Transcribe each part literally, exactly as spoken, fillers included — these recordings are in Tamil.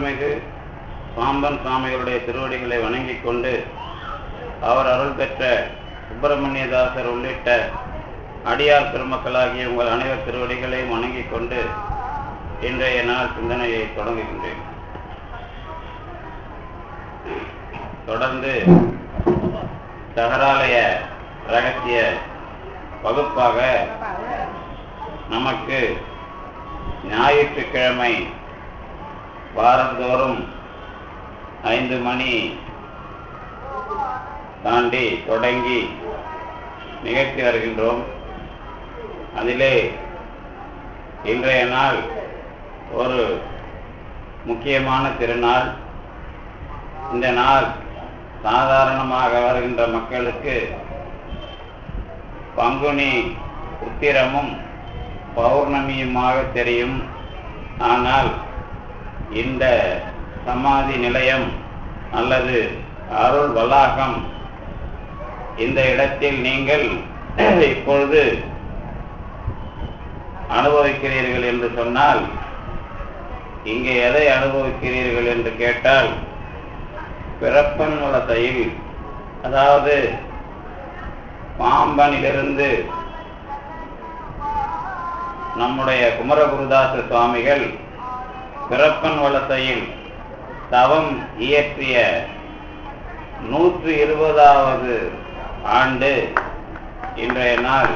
அருள்மிகு பாம்பன் சுவாமிகளுடைய திருவடிகளை வணங்கிக் கொண்டு அவர் அருள் பெற்ற சுப்பிரமணியதாசர் உள்ளிட்ட அடியார் பெருமக்களாகிய உங்கள் அனைவர் திருவடிகளையும் வணங்கிக் கொண்டு இன்றைய நாள் சிந்தனையை தொடங்குகின்றேன். தொடர்ந்து தகராலய ரகசிய வகுப்பாக நமக்கு ஞாயிற்றுக்கிழமை வாரந்தோறும் ஐந்து மணி தாண்டி தொடங்கி நிகழ்த்தி வருகின்றோம். அதிலே இன்றைய நாள் ஒரு முக்கியமான திருநாள். இந்த நாள் சாதாரணமாக வருகின்ற மக்களுக்கு பங்குனி உத்திரமும் பௌர்ணமியுமாக தெரியும். ஆனால் இந்த சமாதி நிலையம் அல்லது அருள் வளாகம், இந்த இடத்தில் நீங்கள் இப்பொழுது அனுபவிக்கிறீர்கள் என்று சொன்னால், இங்கே எதை அனுபவிக்கிறீர்கள் என்று கேட்டால், பிறப்பன் வளத்தையில், அதாவது பாம்பனிலிருந்து நம்முடைய குமரகுருதாச சுவாமிகள் பிறப்பன் வளத்தையில் தவம் இயற்றிய நூற்று இருபதாவது ஆண்டு இன்றைய நாள்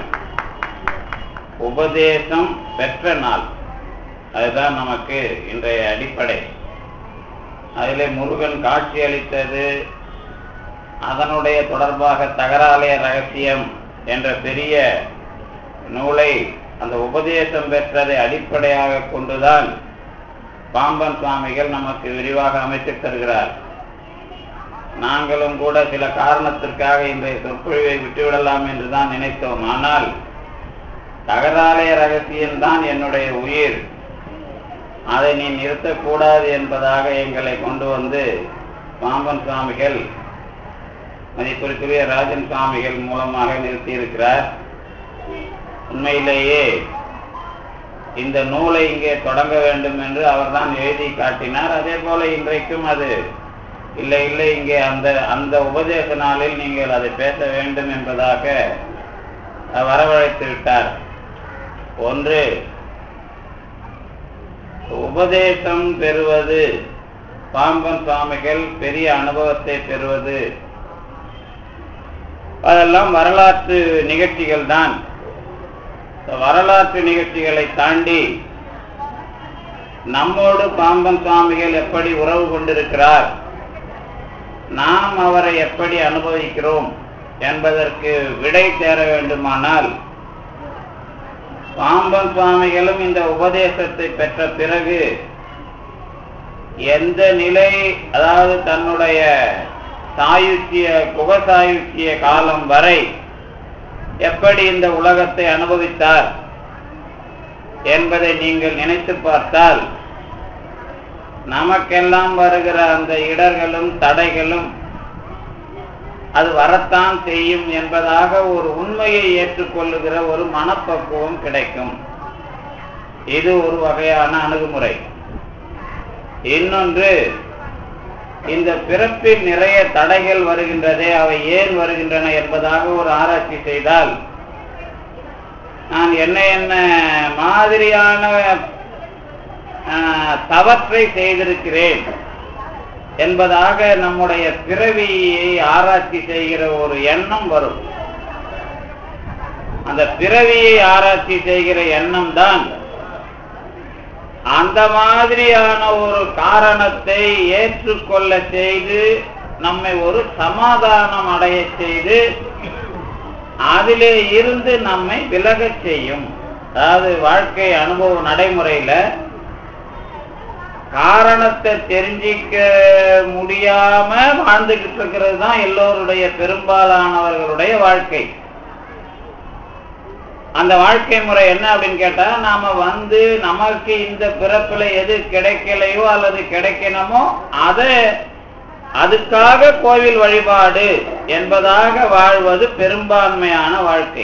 உபதேசம் பெற்ற நாள். அதுதான் நமக்கு இன்றைய அடிப்படை. அதிலே முருகன் காட்சி அளித்தது, அதனுடைய தொடர்பாக தகராலய ரகசியம் என்ற பெரிய நூலை அந்த உபதேசம் பெற்றதை அடிப்படையாக கொண்டுதான் பாம்பன் சுவாமிகள் நமக்கு விரிவாக அமைத்து தருகிறார். நாங்களும் கூட சில காரணத்திற்காக இன்றைய சொற்பொழிவை விட்டுவிடலாம் என்றுதான் நினைத்தோம். ஆனால் தகராலய ரகசியம்தான் என்னுடைய உயிர், அதை நீ நிறுத்தக்கூடாது என்பதாக எங்களை கொண்டு வந்து பாம்பன் சுவாமிகள் மதிப்பிற்குரிய ராஜன் சுவாமிகள் மூலமாக நிறுத்தியிருக்கிறார். உண்மையிலேயே இந்த நூலை இங்கே தொடங்க வேண்டும் என்று அவர்தான் எழுதி காட்டினார். அதே போல இன்றைக்கும் அது இல்லை இல்லை இங்கே அந்த அந்த உபதேச நாளில் நீங்கள் அதை பேச வேண்டும் என்பதாக வரவழைத்து விட்டார். ஒன்று, உபதேசம் பெறுவது, பாம்பன் சுவாமிகள் பெரிய அனுபவத்தை பெறுவது, அதெல்லாம் வரலாற்று நிகழ்ச்சிகள் தான். வரலாற்று நிகழ்ச்சிகளை தாண்டி நம்மோடு பாம்பன் சுவாமிகள் எப்படி உறவு கொண்டிருக்கிறார், நாம் அவரை எப்படி அனுபவிக்கிறோம் என்பதற்கு விடை தேர வேண்டுமானால், பாம்பன் சுவாமிகளும் இந்த உபதேசத்தை பெற்ற பிறகு எந்த நிலை, அதாவது தன்னுடைய சாயுச்சிய குகசாயுச்சிய காலம் வரை எப்படி இந்த உலகத்தை அனுபவித்தார் என்பதை நீங்கள் நினைத்து பார்த்தால், நமக்கெல்லாம் வருகிற அந்த இடர்களும் தடைகளும் அது வரத்தான் செய்யும் என்பதாக ஒரு உண்மையை ஏற்றுக்கொள்ளுகிற ஒரு மனப்பக்குவம் கிடைக்கும். இது ஒரு வகையான அணுகுமுறை. இன்னொன்று, இந்த பிறப்பில் நிறைய தடைகள் வருகின்றதே, அவை ஏன் வருகின்றன என்பதாக ஒரு ஆராய்ச்சி செய்தால், நான் என்ன என்ன மாதிரியான தவற்றை செய்திருக்கிறேன் என்பதாக நம்முடைய பிறவியை ஆராய்ச்சி செய்கிற ஒரு எண்ணம் வரும். அந்த பிறவியை ஆராய்ச்சி செய்கிற எண்ணம் தான் அந்த மாதிரியான ஒரு காரணத்தை ஏற்றுக்கொள்ள செய்து நம்மை ஒரு சமாதானம் அடைய செய்து அதிலே இருந்து நம்மை விலகச் செய்யும். அதாவது வாழ்க்கை அனுபவ நடைமுறையில காரணத்தை தெரிஞ்சிக்க முடியாம வாழ்ந்துகிட்டு இருக்கிறது தான் எல்லோருடைய பெரும்பாலானவர்களுடைய வாழ்க்கை. அந்த வாழ்க்கை முறை என்ன அப்படின்னு கேட்டா, நாம வந்து நமக்கு இந்த பிறப்புல எது கிடைக்கலையோ அல்லது கிடைக்கணுமோ அதை அதுக்காக கோவில் வழிபாடு என்பதாக வாழ்வது பெரும்பான்மையான வாழ்க்கை.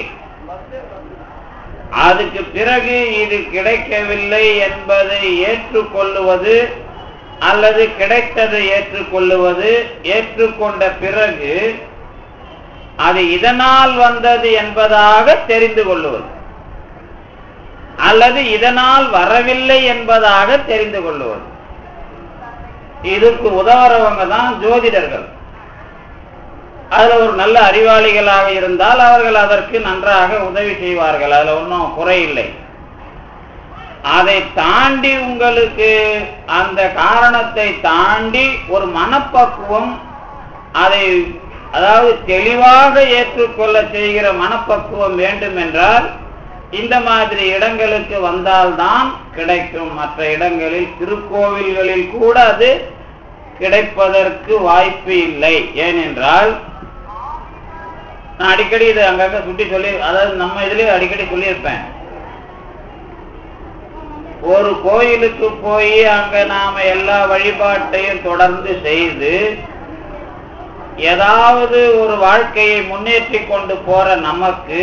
அதுக்கு பிறகு இது கிடைக்கவில்லை என்பதை ஏற்றுக்கொள்ளுவது அல்லது கிடைத்ததை ஏற்றுக்கொள்ளுவது, ஏற்றுக்கொண்ட பிறகு அது இதனால் வந்தது என்பதாக தெரிந்து கொள்ளுவது, அல்லது இதனால் வரவில்லை என்பதாக தெரிந்து கொள்ளுவது. இதுக்கு உதவுறவங்க தான் ஜோதிடர்கள். அதுல ஒரு நல்ல அறிவாளிகளாக இருந்தால் அவர்கள் அதற்கு நன்றாக உதவி செய்வார்கள். அதுல ஒன்றும் குறையில்லை. அதை தாண்டி உங்களுக்கு அந்த காரணத்தை தாண்டி ஒரு மனப்பக்குவம், அதை அதாவது தெளிவாக ஏற்றுக்கொள்ள செய்கிற மனப்பக்குவம் வேண்டும் என்றால் இந்த மாதிரி இடங்களுக்கு வந்தால்தான் கிடைக்கும். மற்ற இடங்களில், திருக்கோவில்களில் கூட அது கிடைப்பதற்கு வாய்ப்பு இல்லை. ஏனென்றால் நான் அடிக்கடி இதை அங்கங்க சுட்டி சொல்லி, அதாவது நம்ம இதுலயே அடிக்கடி சொல்லியிருப்பேன், ஒரு கோயிலுக்கு போய் அங்க நாம எல்லா வழிபாட்டையும் தொடர்ந்து செய்து ஏதாவது ஒரு வாழ்க்கையை முன்னேற்றி கொண்டு போற நமக்கு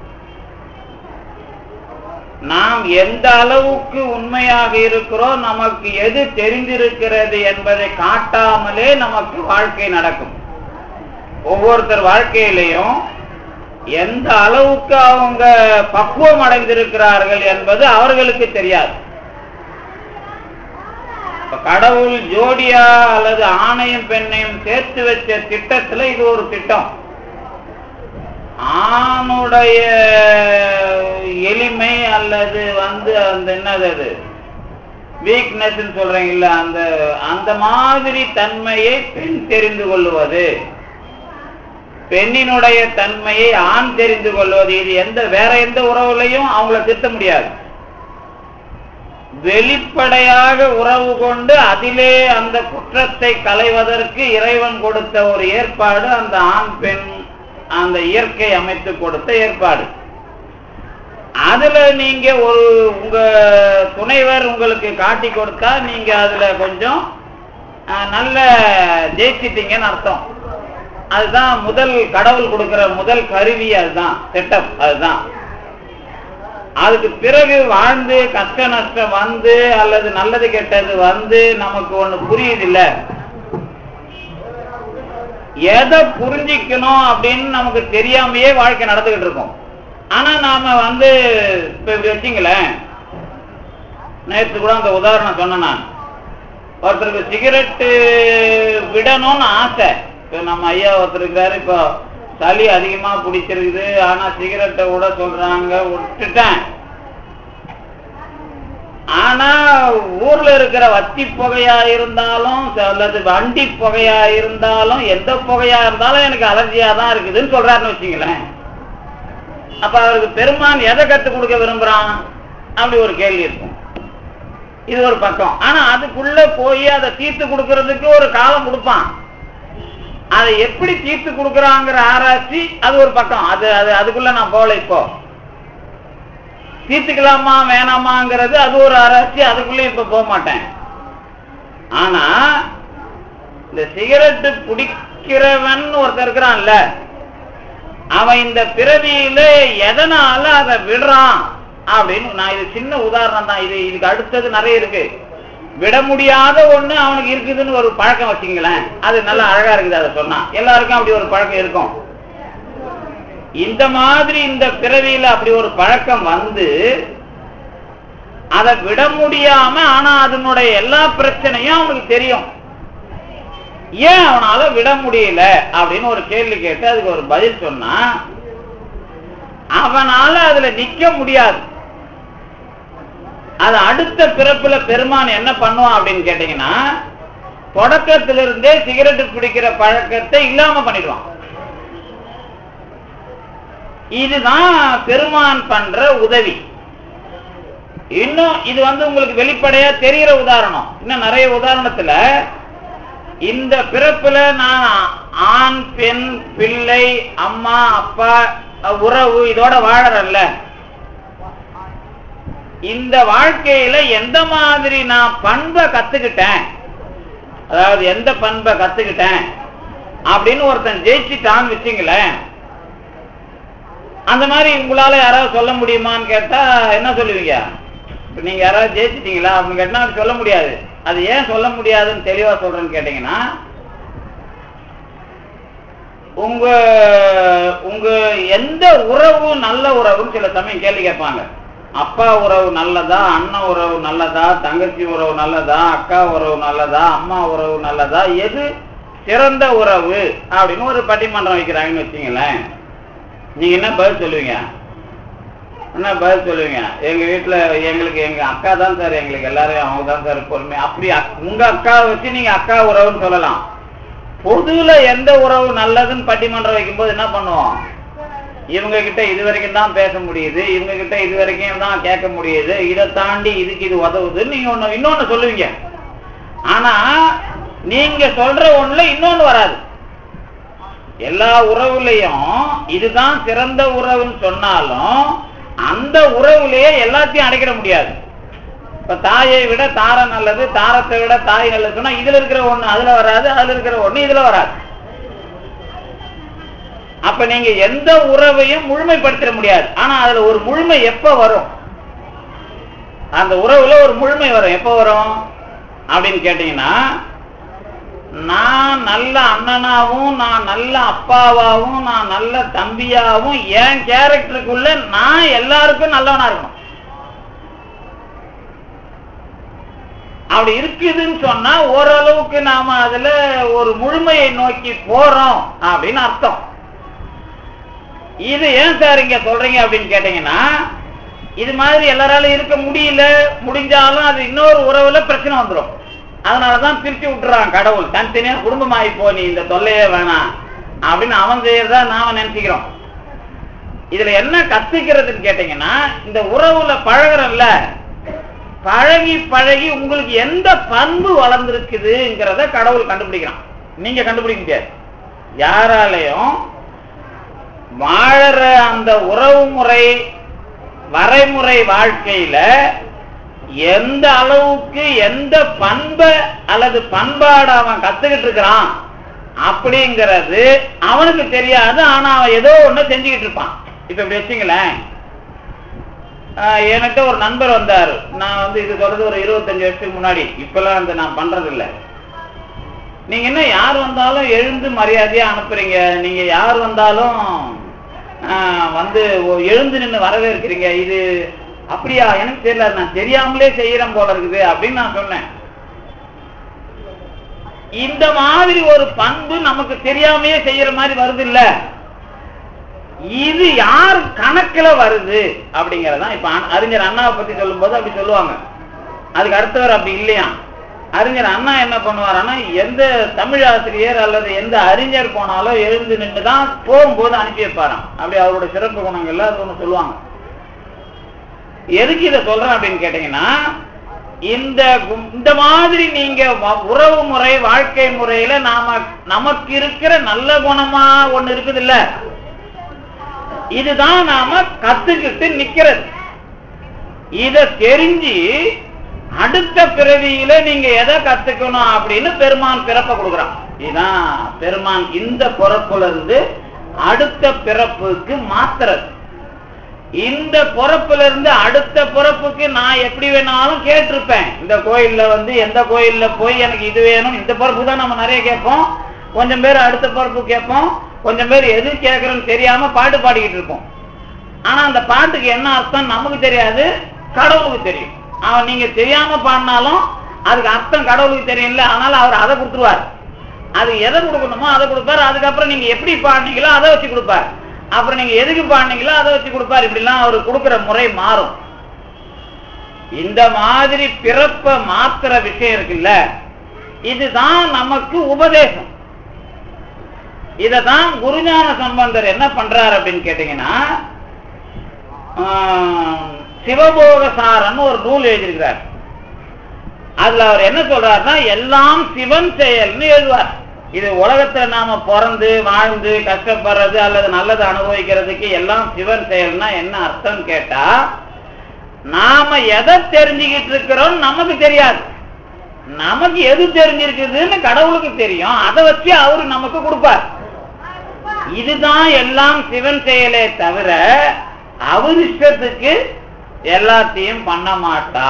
நாம் எந்த அளவுக்கு உண்மையாக இருக்கிறோம், நமக்கு எது தெரிந்திருக்கிறது என்பதை காட்டாமலே நமக்கு வாழ்க்கை நடக்கும். ஒவ்வொருத்தர் வாழ்க்கையிலையும் எந்த அளவுக்கு அவங்க பக்குவம் அடைந்திருக்கிறார்கள் என்பது அவர்களுக்கு தெரியாது. கடவுள் ஜோடியா அல்லது ஆணையும் பெண்ணையும் சேர்த்து வச்ச திட்டத்துல இது ஒரு திட்டம். ஆணுடைய எளிமை அல்லது வந்து அந்த என்னது வீக்னஸ் சொல்றீங்கல்ல, அந்த அந்த மாதிரி தன்மையை பெண் தெரிந்து கொள்வது, பெண்ணினுடைய தன்மையை ஆண் தெரிந்து கொள்வது, இது எந்த வேற எந்த உறவுலையும் அவங்கள திருத்த முடியாது. வெளிப்படையாக உறவு கொண்டு அதிலே அந்த குற்றத்தை களைவதற்கு இறைவன் கொடுத்த ஒரு ஏற்பாடு, அந்த ஆண் பெண் அந்த இயற்கை அமைத்து கொடுத்த ஏற்பாடு. அதுல நீங்க ஒரு உங்க துணைவர் உங்களுக்கு காட்டி கொடுத்தா நீங்க அதுல கொஞ்சம் நல்ல ஜெயிச்சிட்டீங்கன்னு அர்த்தம். அதுதான் முதல் கடவுள் கொடுக்கிற முதல் கருவி, அதுதான் செட்டப். அதுதான் அதுக்கு பிறகு வாழ்ந்து கஷ்ட நஷ்டம் வந்து அல்லது நல்லது கெட்டது வந்து நமக்கு ஒண்ணு புரியுது இல்ல, எதை புரிஞ்சிக்கணும் அப்படின்னு நமக்கு தெரியாமையே வாழ்க்கை நடந்துகிட்டு இருக்கோம். ஆனா நாம வந்து இப்ப இப்படி வச்சுங்களேன், நேற்று கூட அந்த உதாரணம் சொன்ன, நான் ஒருத்தருக்கு சிகரெட்டு விடணும்னு ஆசை. இப்ப நம்ம ஐயா ஒருத்தர் இருக்கிறாரு, இப்போ சளி அதிகமா பிடிச்சிருக்குது, ஆனா சிகரெட்டை விட சொல்றாங்க, விட்டுட்டேன். ஆனா ஊர்ல இருக்கிற வத்தி புகையா இருந்தாலும் அல்லது வண்டி புகையா இருந்தாலும் எந்த புகையா இருந்தாலும் எனக்கு அலர்ஜியா தான் இருக்குதுன்னு சொல்றாருன்னு வச்சுங்களேன். அப்ப அவருக்கு பெருமான் எதை கற்றுக் கொடுக்க விரும்புறான் அப்படி ஒரு கேள்வி இருக்கும். இது ஒரு பக்கம். ஆனா அதுக்குள்ள போய் அதை தீர்த்து கொடுக்கறதுக்கு ஒரு காலம் கொடுப்பான். அதை எப்படி தீர்த்து கொடுக்கறாங்கிற ஆராய்ச்சி அது ஒரு பக்கம். அது அது அதுக்குள்ள நான் போகல. இப்போ தீர்த்துக்கலாமா வேணாமாங்கிறது அது ஒரு ஆராய்ச்சி, அதுக்குள்ள இப்ப போக மாட்டேன். ஆனா இந்த சிகரெட்டு பிடிக்கிறவன் ஒருத்தர் இருக்கிறான்ல, அவன் இந்த பிறவியில எதனால அதை விடுறான் அப்படின்னு நான் இது சின்ன உதாரணம் தான். இது இதுக்கு அடுத்தது நிறைய இருக்கு. விட முடியாத ஒண்ணு அவனுக்கு இருக்குதுன்னு ஒரு பழக்கம் வச்சுங்களேன், அது நல்லா அழகா இருக்குது. அதை சொன்னா எல்லாருக்கும் அப்படி ஒரு பழக்கம் இருக்கும். இந்த மாதிரி இந்த பிறவியில அப்படி ஒரு பழக்கம் வந்து அதை விட முடியாம, ஆனா அதனுடைய எல்லா பிரச்சனையும் அவனுக்கு தெரியும். ஏன் அவனால விட முடியல அப்படின்னு ஒரு கேள்வி கேட்டு அதுக்கு ஒரு பதில் சொன்னா, அவனால அதுல நிக்க முடியாது. அது அடுத்த பிறப்புல பெருமான் என்ன பண்ணுவான் அப்படின்னு கேட்டீங்கன்னா, தொடக்கத்திலிருந்தே சிகரெட்டு பிடிக்கிற பழக்கத்தை இல்லாம பண்ணிடுவான். இதுதான் பெருமான் பண்ற உதவி. இன்னும் இது வந்து உங்களுக்கு வெளிப்படையா தெரிகிற உதாரணம். இன்னும் நிறைய உதாரணத்துல இந்த பிறப்புல நான் ஆண் பெண் பிள்ளை அம்மா அப்பா உறவு இதோட வாழறல்ல, இந்த வாழ்க்கையில எந்த மாதிரி நான் பண்பை கத்துக்கிட்டேன், அதாவது எந்த பண்பை கத்துக்கிட்டேன் அப்படின்னு ஒருத்தன் ஜெயிச்சுட்டான்னு வச்சுங்களேன். அந்த மாதிரி உங்களால யாராவது சொல்ல முடியுமான்னு கேட்டா என்ன சொல்லுவீங்க? இப்ப நீங்க யாராவது ஜெயிச்சிட்டீங்களா அப்படின்னு கேட்டா சொல்ல முடியாது. அது ஏன் சொல்ல முடியாதுன்னு தெளிவா சொல்றேன்னு கேட்டீங்கன்னா, உங்க உங்க எந்த உறவு நல்ல உறவுன்னு சில சமயம் கேள்வி கேட்பாங்க. அப்பா உறவு நல்லதா, அண்ணன் உறவு நல்லதா, தங்கச்சி உறவு நல்லதா, அக்கா உறவு நல்லதா, அம்மா உறவு நல்லதா, எது சிறந்த உறவு அப்படின்னு ஒரு பட்டிமன்றம் வைக்கிறாங்கன்னு வச்சுங்களேன். நீங்க என்ன பதில் சொல்லுவீங்க? என்ன பதில் சொல்லுவீங்க? எங்க வீட்டுல எங்களுக்கு எங்க அக்கா தான் சார், எங்களுக்கு எல்லாரும் அவங்க தான் சார் பொறுமை. அப்படி உங்க அக்காவை வச்சு நீங்க அக்கா உறவுன்னு சொல்லலாம். பொதுல எந்த உறவு நல்லதுன்னு பட்டிமன்றம் வைக்கும்போது என்ன பண்ணுவோம்? இவங்க கிட்ட இது வரைக்கும் தான் பேச முடியுது, இவங்க கிட்ட இது வரைக்கும் தான் கேட்க முடியுது, இதை தாண்டி இதுக்கு இது உதவுதுன்னு நீங்க ஒண்ணு இன்னொன்னு சொல்லுவீங்க. ஆனா நீங்க சொல்ற ஒண்ணுல இன்னொன்னு வராது. எல்லா உறவுலையும் இதுதான் சிறந்த உறவுன்னு சொன்னாலும் அந்த உறவுலயே எல்லாத்தையும் அடைக்கிட முடியாது. இப்ப தாயை விட தாரம் நல்லது, தாரத்தை விட தாய் நல்லது சொன்னா இதுல இருக்கிற ஒண்ணு அதுல வராது, அதுல இருக்கிற ஒண்ணு இதுல வராது. அப்ப நீங்க எந்த உறவையும் முழுமைப்படுத்த முடியாது. ஆனா அதுல ஒரு முழுமை எப்ப வரும்? அந்த உறவுல ஒரு முழுமை வரும். எப்ப வரும் அப்படின்னு கேட்டீங்கன்னா, நான் நல்ல அண்ணனாவும், நான் நல்ல அப்பாவாவும், நான் நல்ல தம்பியாவும், என் கேரக்டருக்குள்ள நான் எல்லாருக்கும் நல்லவனா இருக்கணும். அப்படி இருக்குதுன்னு சொன்னா ஓரளவுக்கு நாம அதுல ஒரு முழுமையை நோக்கி போறோம் அப்படின்னு அர்த்தம். இது ஏன் சார் இங்க சொல்றீங்க அப்படின்னு கேட்டீங்கன்னா, இது மாதிரி எல்லாராலும் இருக்க முடியல, முடிஞ்சாலும் அது இன்னொரு உறவுல பிரச்சனை வந்துடும். அதனாலதான் பிரிச்சு விட்டுறான் கடவுள். தனித்தனியா குடும்பமாயி போ, நீ இந்த தொல்லையே வேணாம் அப்படின்னு அவன் செய்யறதா நாம நினைச்சுக்கிறோம். இதுல என்ன கத்துக்கிறதுன்னு கேட்டீங்கன்னா, இந்த உறவுல பழகிறல்ல, பழகி பழகி உங்களுக்கு எந்த பண்பு வளர்ந்துருக்குதுங்கிறத கடவுள் கண்டுபிடிக்கிறான். நீங்க கண்டுபிடிக்க முடியாது. யாராலையும் வாழற அந்த உறவு முறை வரைமுறை வாழ்க்கையில எந்த அளவுக்கு எந்த பண்பை அல்லது பண்பாடு அவன் கத்துக்கிட்டு இருக்கிறான் அப்படிங்கிறது அவனுக்கு தெரியாது. ஆனா அவன் ஏதோ ஒண்ணு செஞ்சுக்கிட்டு இருப்பான். இப்ப இப்படி வச்சுங்களேன், என்கிட்ட ஒரு நண்பர் வந்தாரு. நான் வந்து இது சொல்றது ஒரு இருபத்தஞ்சு வருஷத்துக்கு முன்னாடி. இப்பெல்லாம் வந்து நான் பண்றது இல்லை. நீங்க என்ன யார் வந்தாலும் எழுந்து மரியாதையா அனுப்புறீங்க, நீங்க யார் வந்தாலும் வந்து எழுந்து நின்று வரவேற்கிறீங்க, இது அப்படியா? எனக்கு தெரியல, நான் தெரியாமலே செய்யறேன் போல இருக்குது அப்படின்னு நான் சொன்னேன். இந்த மாதிரி ஒரு பண்பு நமக்கு தெரியாமையே செய்யற மாதிரி வருது இல்ல, இது யார் கணக்குல வருது அப்படிங்கறதான். இப்ப அறிஞர் அண்ணாவை பத்தி சொல்லும் போது அப்படி சொல்லுவாங்க. அதுக்கு அடுத்தவர் அப்படி இல்லையா? அறிஞர் அண்ணா என்ன பண்ணுவாருன்னா, எந்த தமிழ் ஆசிரியர் அல்லது எந்த அறிஞர் போனாலும் எழுந்து நின்றுதான் போகும்போது அனுப்பி வைப்பாராம். அப்படி அவரோட சிறப்பு குணங்கள்ல அது ஒண்ணு சொல்லுவாங்க. எதுக்கு இதை சொல்றேன் அப்படின்னு கேட்டீங்கன்னா, இந்த இந்த மாதிரி நீங்க உறவு முறை வாழ்க்கை முறையில நாம நமக்கு இருக்கிற நல்ல குணமா ஒண்ணு இருக்குது இல்ல, இதுதான் நாம கத்துக்கிட்டு நிக்கிறது. இத தெரிஞ்சு அடுத்த பிறவியில நீங்க எதை கத்துக்கணும் அப்படின்னு பெருமான் பிறப்ப கொடுக்குறான். இதுதான் பெருமான் இந்த பிறப்புல இருந்து அடுத்த பிறப்புக்கு மாத்துறது. இந்த பிறப்புல இருந்து அடுத்த பிறப்புக்கு நான் எப்படி வேணாலும் கேட்டிருப்பேன். இந்த கோயில்ல வந்து எந்த கோயில்ல போய் எனக்கு இது வேணும், இந்த பிறப்பு தான் நம்ம நிறைய கேட்போம். கொஞ்சம் பேர் அடுத்த பிறப்பு கேட்போம், கொஞ்சம் பேர் எது கேட்கறன்னு தெரியாம பாட்டு பாடிக்கிட்டு இருப்போம். ஆனா அந்த பாட்டுக்கு என்ன அர்த்தம் நமக்கு தெரியாது, கடவுளுக்கு தெரியும். அவன் நீங்க தெரியாம பாடினாலும் அதுக்கு அர்த்தம் கடவுளுக்கு தெரியல, அதனால அவர் அதை கொடுத்துருவார். அது எதை கொடுக்கணுமோ அதை கொடுப்பாரு. அதுக்கப்புறம் நீங்க எப்படி பாடினீங்களோ அதை வச்சு கொடுப்பாரு. அப்புறம் நீங்க எதுக்கு பாடினீங்களோ அதை வச்சு கொடுப்பாரு. இப்படிலாம் அவர் கொடுக்கிற முறை மாறும். இந்த மாதிரி பிறப்ப மாத்திர விஷயம் இருக்குல்ல, இதுதான் நமக்கு உபதேசம். இததான் குருஞான சம்பந்தர் என்ன பண்றாரு அப்படின்னு கேட்டீங்கன்னா, சிவபோகசாரன்னு ஒரு நூல் எழுதியிருக்கிறார். அதுல அவர் என்ன சொல்றாருன்னா, எல்லாம் சிவன் செயல்னு எழுதுவார். இது உலகத்துல நாம பிறந்து வாழ்ந்து கஷ்டப்படுறது அல்லது நல்லது அனுபவிக்கிறதுக்கு எல்லாம் சிவன் செயல்னா என்ன அர்த்தம் கேட்டா, நாம எதை தெரிஞ்சுக்கிட்டு இருக்கிறோம் நமக்கு தெரியாது. நமக்கு எது தெரிஞ்சிருக்குதுன்னு கடவுளுக்கு தெரியும். அதை வச்சு அவரு நமக்கு கொடுப்பார். இதுதான் எல்லாம் சிவன் செயலே தவிர அவர் இஷ்டத்துக்கு எல்லாத்தையும் பண்ண மாட்டார்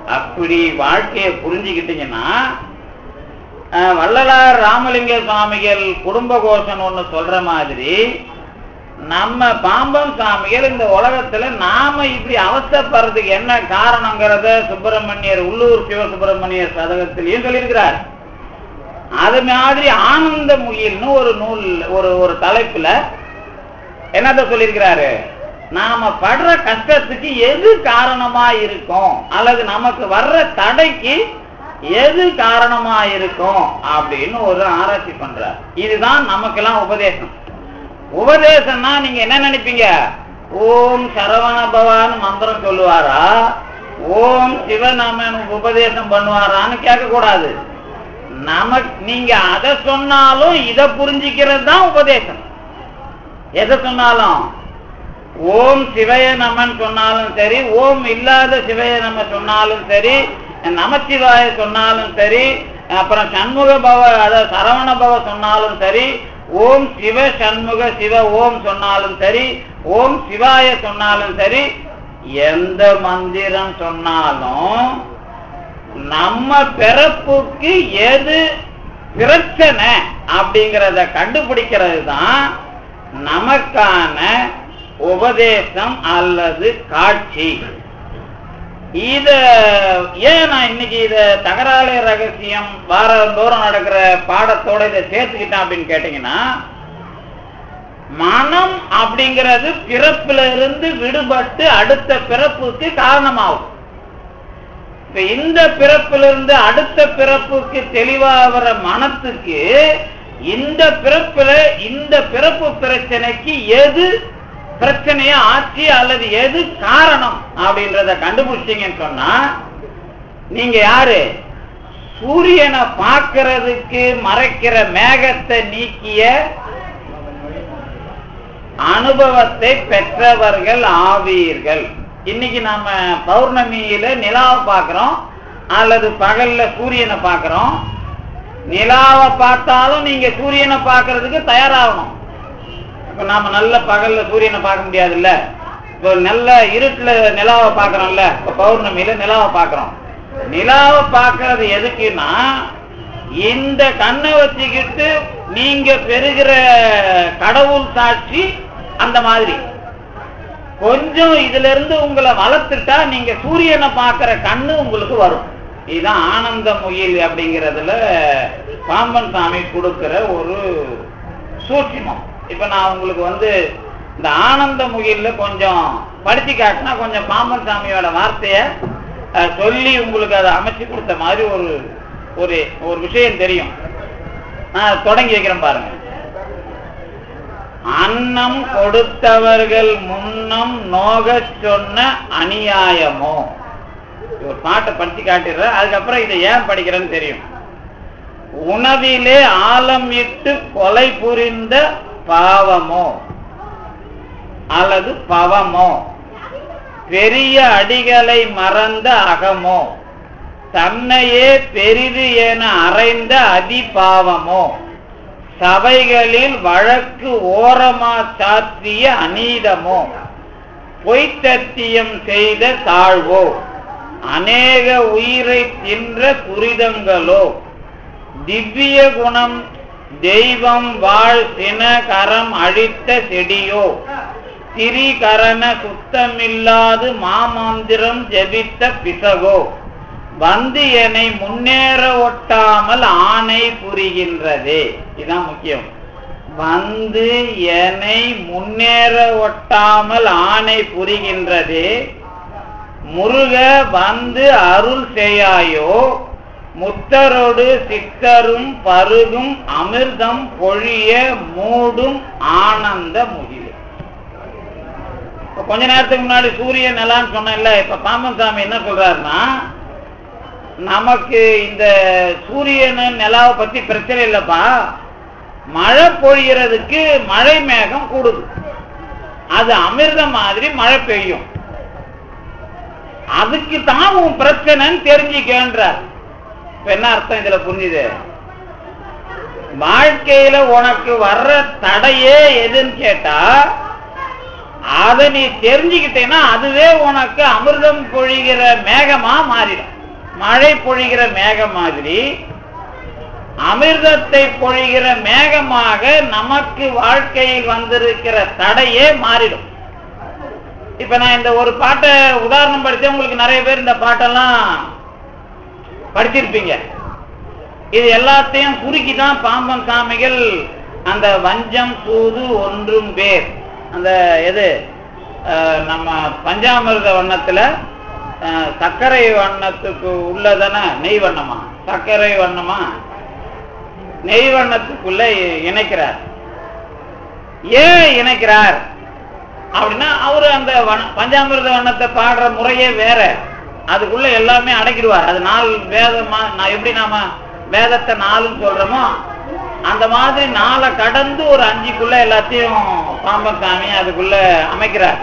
அப்படி வாழ்க்கையை புரிஞ்சுக்கிட்டீங்கன்னா வள்ளலார் ராமலிங்க சுவாமிகள் குடும்ப கோஷன் ஒண்ணு சொல்ற மாதிரி நம்ம பாம்பன் சுவாமிகள் இந்த உலகத்துல நாம இப்படி அவசரப்படுறதுக்கு என்ன காரணங்கிறத சுப்பிரமணியர் உள்ளூர் சிவசுப்பிரமணியர் சதகத்திலையும் சொல்லியிருக்கிறார். அது மாதிரி ஆனந்த முகில்னு ஒரு நூல் ஒரு ஒரு தலைப்புல என்னத்த சொல்லியிருக்கிறாரு, நாம படுற கஷ்டத்துக்கு எது காரணமா இருக்கும் அல்லது நமக்கு வர்ற தடைக்கு எது காரணமா இருக்கும் அப்படின்னு ஒரு ஆராய்ச்சி பண்றார். இதுதான் நமக்கெல்லாம் உபதேசம். உபதேசம்னா நீங்க என்ன நினைப்பீங்க, ஓம் சரவண பவான்னு மந்திரம் சொல்லுவாரா, ஓம் சிவநாமன் உபதேசம் பண்ணுவாரான்னு கேட்க கூடாது. நமக்கு நீங்க அதை சொன்னாலும் இதை புரிஞ்சுக்கிறது தான் உபதேசம். எதை சொன்னாலும், ஓம் சிவய நமன் சொன்னாலும் சரி, ஓம் இல்லாத சிவய நம சொன்னாலும் சரி, நமச்சிவாய சொன்னாலும் சரி, அப்புறம் சண்முக பவ அதாவது சரவண பவ சொன்னாலும் சரி, ஓம் சிவ சண்முக சிவ ஓம் சொன்னாலும் சரி, ஓம் சிவாய சொன்னாலும் சரி, எந்த மந்திரம் சொன்னாலும் நம்ம பிறப்புக்கு எது பிரச்சனை அப்படிங்கிறத கண்டுபிடிக்கிறது தான் நமக்கான உபதேசம் அல்லது காட்சி. இத ஏன் நான் இன்னைக்கு இத தகராறு ரகசியம் வாரந்தோறும் நடக்கிற பாடத்தோட இதை சேர்த்துக்கிட்டேன் அப்படின்னு கேட்டீங்கன்னா, மனம் அப்படிங்கிறது பிறப்புல இருந்து விடுபட்டு அடுத்த பிறப்புக்கு காரணமாகும். இப்ப இந்த பிறப்பிலிருந்து அடுத்த பிறப்புக்கு தெளிவாகிற மனத்துக்கு இந்த பிறப்புல இந்த பிறப்பு பிரச்சனைக்கு எது பிரச்சனையா ஆட்சி அல்லது எது காரணம் அப்படின்றத கண்டுபிடிச்சீங்கன்னு சொன்னா, நீங்க யாரு, சூரியனை பார்க்கறதுக்கு மறைக்கிற மேகத்தை நீக்கிய அனுபவத்தை பெற்றவர்கள் ஆவீர்கள். இன்னைக்கு நாம பௌர்ணமியில நிலாவை பார்க்கிறோம் அல்லது பகல்ல சூரியனை பார்க்கிறோம். நிலாவை பார்த்தாலும் நீங்க சூரியனை பார்க்கறதுக்கு தயாராகணும். இப்ப நாம நல்ல பகல்ல சூரியனை பார்க்க முடியாது இல்ல, இப்போ நல்ல இருட்டுல நிலாவை பார்க்கறோம்ல, இப்ப பௌர்ணமியில நிலாவை பார்க்கிறோம். நிலாவை பார்க்கறது எதுக்குன்னா, இந்த கண்ணை வச்சுக்கிட்டு நீங்க பெறுகிற கடவுள் சாட்சி அந்த மாதிரி கொஞ்சம் இதுல இருந்து உங்களை வளர்த்துட்டா நீங்க சூரியனை பார்க்கிற கண்ணு உங்களுக்கு வரும். இதுதான் ஆனந்த முகில் அப்படிங்கிறதுல பாம்பன் சாமி கொடுக்கிற ஒரு சூட்சுமம். இப்ப நான் உங்களுக்கு வந்து இந்த ஆனந்த முகில்ல கொஞ்சம் படிச்சு காட்டினா கொஞ்சம் பாம்பன் சாமியோட வார்த்தைய சொல்லி உங்களுக்கு அதை அமைச்சு கொடுத்த மாதிரி ஒரு ஒரு ஒரு விஷயம் தெரியும். நான் தொடங்கி வைக்கிறேன் பாருங்க. அன்னம் கொடுத்தவர்கள் முன்னம் நோக சொன்ன அநியாயமோ, ஒரு பாட்டை படிச்சு காட்டிடுற, அதுக்கப்புறம் இதை ஏன் படிக்கிறேன்னு தெரியும். உணவிலே ஆலம் இட்டு கொலை புரிந்த பாவமோ அல்லது பவமோ, பெரிய அடிகளை மறந்த அகமோ, தன்னையே பெரிது என அறைந்த அதிபாவமோ, சபைகளில் வழக்கு ஓரமா சாற்றிய அநீதமோ, பொய்த்தத்தியம் செய்த தாழ்வோ, அநேக உயிரை தின்ற துரிதங்களோ, திவ்ய குணம் தெய்வம் வாழ் சினகரம் அழித்த செடியோ, திரிகரண சுத்தமில்லாது மாமந்திரம் ஜெபித்த பிசகோ, வந்து என்னை முன்னேற ஒட்டாமல் ஆணை புரிகின்றதே. இதுதான் முக்கியம். வந்து என்னை முன்னேற ஒட்டாமல் ஆணை புரிகின்றதே, முருக வந்து அருள் செய்யாயோ, முத்தரோடு சித்தரும் பருகும் அமிர்தம் பொழிய மூடும் ஆனந்த முகில். கொஞ்ச நேரத்துக்கு முன்னாடி சூரியன் எல்லாம் சொன்னேன்ல, இப்ப பாம்பன் சாமி என்ன சொல்றாருன்னா, நமக்கு இந்த சூரியன் நிலாவை பத்தி பிரச்சனை இல்லப்பா, மழை பொழியறதுக்கு மழை மேகம் கூடுது, அது அமிர்தம் மாதிரி மழை பெய்யும், அதுக்கு தான் உன் பிரச்சனைன்னு தெரிஞ்சுக்கன்றார். இப்ப என்ன அர்த்தம் இதுல புரிஞ்சுது? வாழ்க்கையில உனக்கு வர்ற தடையே எதுன்னு கேட்டா, அதை நீ தெரிஞ்சுக்கிட்டேன்னா அதுவே உனக்கு அமிர்தம் பொழிகிற மேகமா மாறிடும். மழை பொழிகிற மேகம் மாதிரி அமிர்தத்தை பொழிகிற மேகமாக நமக்கு வாழ்க்கையில் வந்திருக்கிற தடையே மாறிடும். இப்ப நான் இந்த ஒரு பாட்டை உதாரணம் படிச்சேன். உங்களுக்கு நிறைய பேர் இந்த பாட்டெல்லாம் படிச்சிருப்பீங்க. இது எல்லாத்தையும் சுருக்கி தான் பாம்பன் சாமிகள் அந்த வஞ்சம் சூது ஒன்றும் பேர் அந்த எது நம்ம பஞ்சாமிர்த வண்ணத்துல சர்க்கரை வண்ணத்துக்கு உள்ளதான நெய் வண்ணமா சர்க்கரை வண்ணமா நெய் வண்ணத்துக்குள்ள இணைக்கிறார். ஏன் இணைக்கிறார் அப்படின்னா அவரு அந்த பஞ்சாமிர்த வண்ணத்தை பாடுற முறையே வேற. அதுக்குள்ள எல்லாமே அடக்கிடுவார். அது நாலு வேதமா நான் எப்படி நாம வேதத்தை நாலுன்னு சொல்றோமோ அந்த மாதிரி நாளை கடந்து ஒரு அஞ்சுக்குள்ள எல்லாத்தையும் பாம்பன் சாமி அதுக்குள்ள அமைக்கிறார்.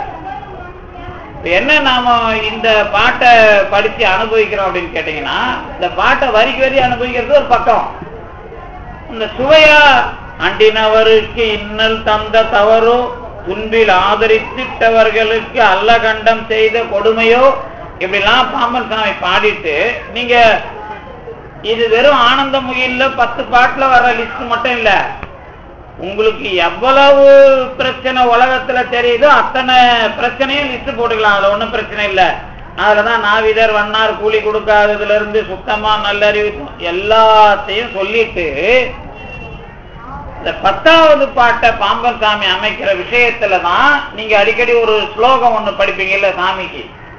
என்ன நாம இந்த பாட்டை படிச்சு அனுபவிக்கிறோம் அப்படின்னு கேட்டீங்கன்னா, இந்த பாட்டை வரிக்கு வரி அனுபவிக்கிறது ஒரு பக்கம். இந்த சுவையா அண்டினவருக்கு இன்னல் தந்த தவறோ துன்பில் ஆதரித்திட்டவர்களுக்கு அல்ல கண்டம் செய்த கொடுமையோ இப்படிலாம் பாம்பன் சாமி பாடிட்டு நீங்க இது வெறும் ஆனந்த முகில்ல பத்து பாட்டுல வர்ற லிஸ்ட் மட்டும் இல்ல, உங்களுக்கு எவ்வளவு பிரச்சனை உலகத்துல தெரியுதோ அத்தனை பிரச்சனையும் லிஸ்ட் போட்டுக்கலாம். அதுல ஒன்றும் பிரச்சனை இல்லை. அதுலதான் நாவிதர் வண்ணார் கூலி கொடுக்காததுல இருந்து சுத்தமா நல்லறிவு எல்லாத்தையும் சொல்லிட்டு இந்த பத்தாவது பாட்டை பாம்பன் சாமி அமைக்கிற விஷயத்துலதான் நீங்க அடிக்கடி ஒரு ஸ்லோகம் ஒண்ணு படிப்பீங்கல்ல சாமிக்கு,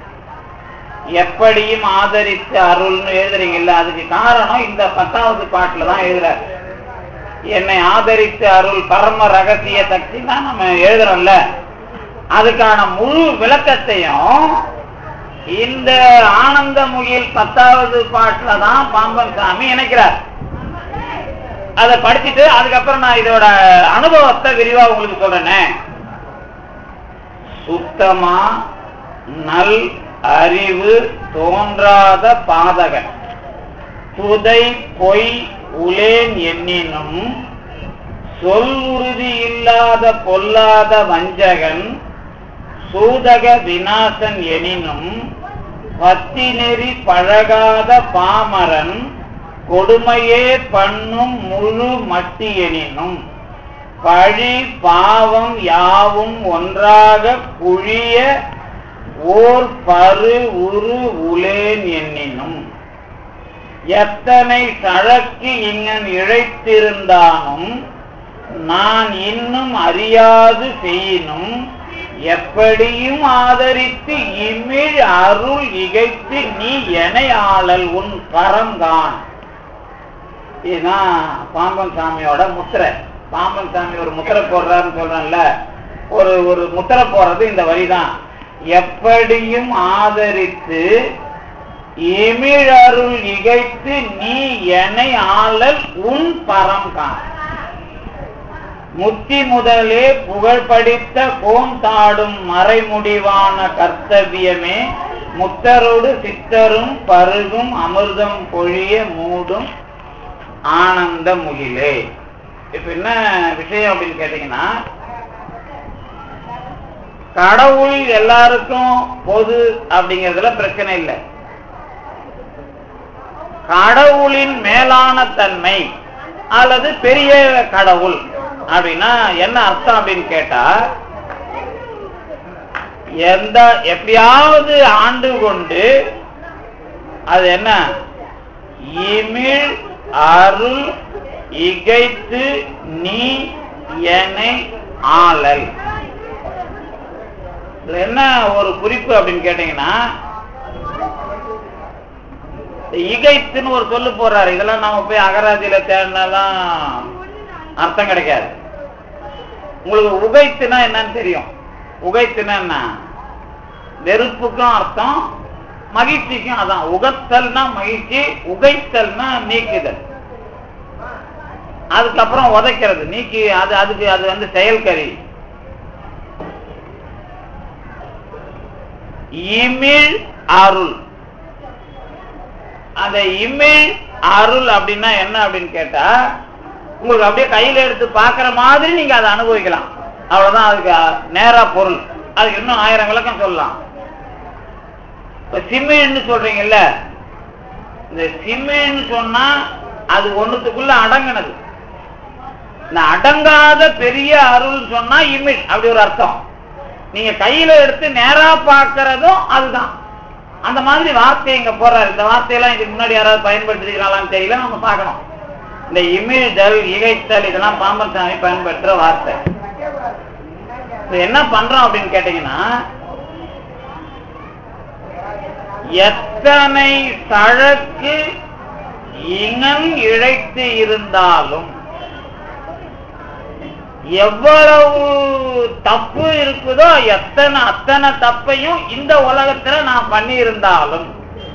எப்படியும் ஆதரித்து அருள்னு எழுதுறீங்கல்ல. அதுக்கு காரணம் இந்த பத்தாவது பாட்டுல தான் எழுதுற. என்னை ஆதரித்து அருள் பரம ரகசிய சக்தி தான் நம்ம எழுதுறோம்ல. அதுக்கான முழு விளக்கத்தையும் இந்த ஆனந்த முகில் பத்தாவது பாட்டுல தான் பாம்பன் சாமி இணைக்கிறார். அதை படிச்சுட்டு அதுக்கப்புறம் நான் இதோட அனுபவத்தை விரிவா உங்களுக்கு சொல்றேனே. சுத்தமா நல் அறிவு தோன்றாத பாதகன் புதை பொய் உலேன் எண்ணினும் சொல் உறுதி இல்லாத பொல்லாத வஞ்சகன் சூதக விநாசன் எனினும் பத்தி நெறி பழகாத பாமரன் கொடுமையே பண்ணும் முழு மட்டி எனினும் பழி பாவம் யாவும் ஒன்றாக குழிய ஓர் பரு உரு உலேன் எண்ணினும் எத்தனை சழக்கு இங்கன் இழைத்திருந்தானும் நான் இன்னும் அறியாது செய்யினும் எப்படியும் ஆதரித்து இமிழ் அருள் இகைத்து நீ எனை ஆளல் உன் பரங்கான். இதுதான் பாம்பன் சாமியோட முத்திரை. பாம்பன் சாமி ஒரு முத்திரை போடுறாருன்னு சொல்றேன்ல, ஒரு ஒரு முத்திரை போடுறது இந்த வரிதான். எப்படியும் ஆதரித்து இமிழருள் இகைத்து நீ எனை ஆளல் உன் பரம்கான். முத்தி முதலே புகழ் படித்த கோந்தாடும் மறைமுடிவான கர்த்தவியமே முத்தரோடு சித்தரும் பருகும் அமிர்தம் பொழிய மூடும் ஆனந்த முகிலே. இப்ப என்ன விஷயம் அப்படின்னு கேட்டீங்கன்னா, கடவுள் எல்லாருக்கும் பொது அப்படிங்கிறதுல பிரச்சனை இல்லை. கடவுளின் மேலான தன்மை அல்லது பெரிய கடவுள் அப்படின்னா என்ன அர்த்தம் அப்படின்னு கேட்டா, எந்த எப்படியாவது ஆண்டு கொண்டு அது என்ன இமிழ் அருள் இகைத்து நீ எனை ஆளல். என்ன ஒரு குறிப்பு அப்படின்னு கேட்டீங்கன்னா, இகைத்துன்னு ஒரு சொல்லு போறாரு. இதெல்லாம் நாம போய் அகராதியில தேடினாலாம் அர்த்தம் கிடைக்காது. உங்களுக்கு உகைத்துனா என்னன்னு தெரியும். உகைத்துனா என்ன, வெறுப்புக்கும் அர்த்தம், மகிழ்ச்சிக்கும் அதான். உகத்தல்னா மகிழ்ச்சி, உகைத்தல்னா நீக்குதல். அதுக்கப்புறம் உதைக்கிறது, நீக்கி அது அதுக்கு அது வந்து செயல்கறி. இமிழ் அருள், அந்த இமிழ் அருள் அப்படின்னா என்ன அப்படின்னு கேட்டா, உங்களுக்கு அப்படியே கையில எடுத்து பாக்குற மாதிரி நீங்க அதை அனுபவிக்கலாம். அவ்வளவுதான் அதுக்கு நேரா பொருள். அதுக்கு இன்னும் ஆயிரம் விளக்கம் சொல்லலாம். இப்ப சிமிழ்னு சொல்றீங்கல்ல, இந்த சிமிழ்னு சொன்னா அது ஒண்ணுத்துக்குள்ள அடங்கினது. இந்த அடங்காத பெரிய அருள் சொன்னா இமிழ், அப்படி ஒரு அர்த்தம். நீங்க கையில எடுத்து நேரா பார்க்கறதும் அதுதான். அந்த மாதிரி வார்த்தை இங்க போறாரு. இந்த வார்த்தையெல்லாம் இதுக்கு முன்னாடி யாராவது பயன்படுத்திருக்கிறாங்களான்னு தெரியல, நம்ம பார்க்கணும். இந்த இமிழ்தல், இகைத்தல் இதெல்லாம் பாம்பன் சாமி பயன்படுத்துற வார்த்தை. என்ன பண்றோம் அப்படின்னு கேட்டீங்கன்னா, எத்தனை தழக்கு இங்கன் இழைத்து இருந்தாலும், எவ்வளவு தப்பு இருக்குதோ எத்தனை அத்தனை தப்பையும் இந்த உலகத்துல நான் பண்ணி இருந்தாலும்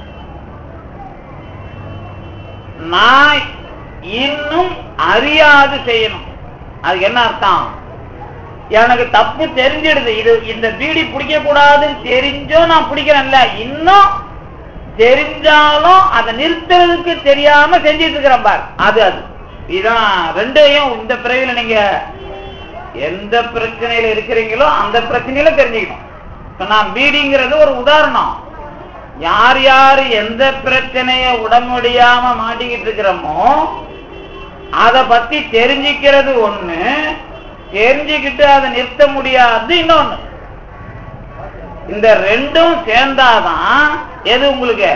நான் இன்னும் அறியாது செய்யணும். அதுக்கு என்ன அர்த்தம்? எனக்கு தப்பு தெரிஞ்சிடுது, இது இந்த பீடி பிடிக்க கூடாதுன்னு தெரிஞ்சோ நான் பிடிக்கிறேன்ல, இன்னும் தெரிஞ்சாலும் அதை நிறுத்துறதுக்கு தெரியாம செஞ்சிட்டு இருக்கிறேன் பார், அது அது இதான். ரெண்டையும் இந்த பிறவில நீங்க எந்த பிரச்சனையில இருக்கிறீங்களோ அந்த பிரச்சனையில தெரிஞ்சுக்கணும். நான் பீடிங்கிறது ஒரு உதாரணம். யார் யாரு எந்த பிரச்சனைய உடம்படியாம மாட்டிக்கிட்டு இருக்கிறோமோ அதை பத்தி தெரிஞ்சுக்கிறது ஒண்ணு, தெரிஞ்சுக்கிட்டு அதை நிறுத்த முடியாது இன்னொன்னு. இந்த ரெண்டும் சேர்ந்தாதான் எது உங்களுக்கு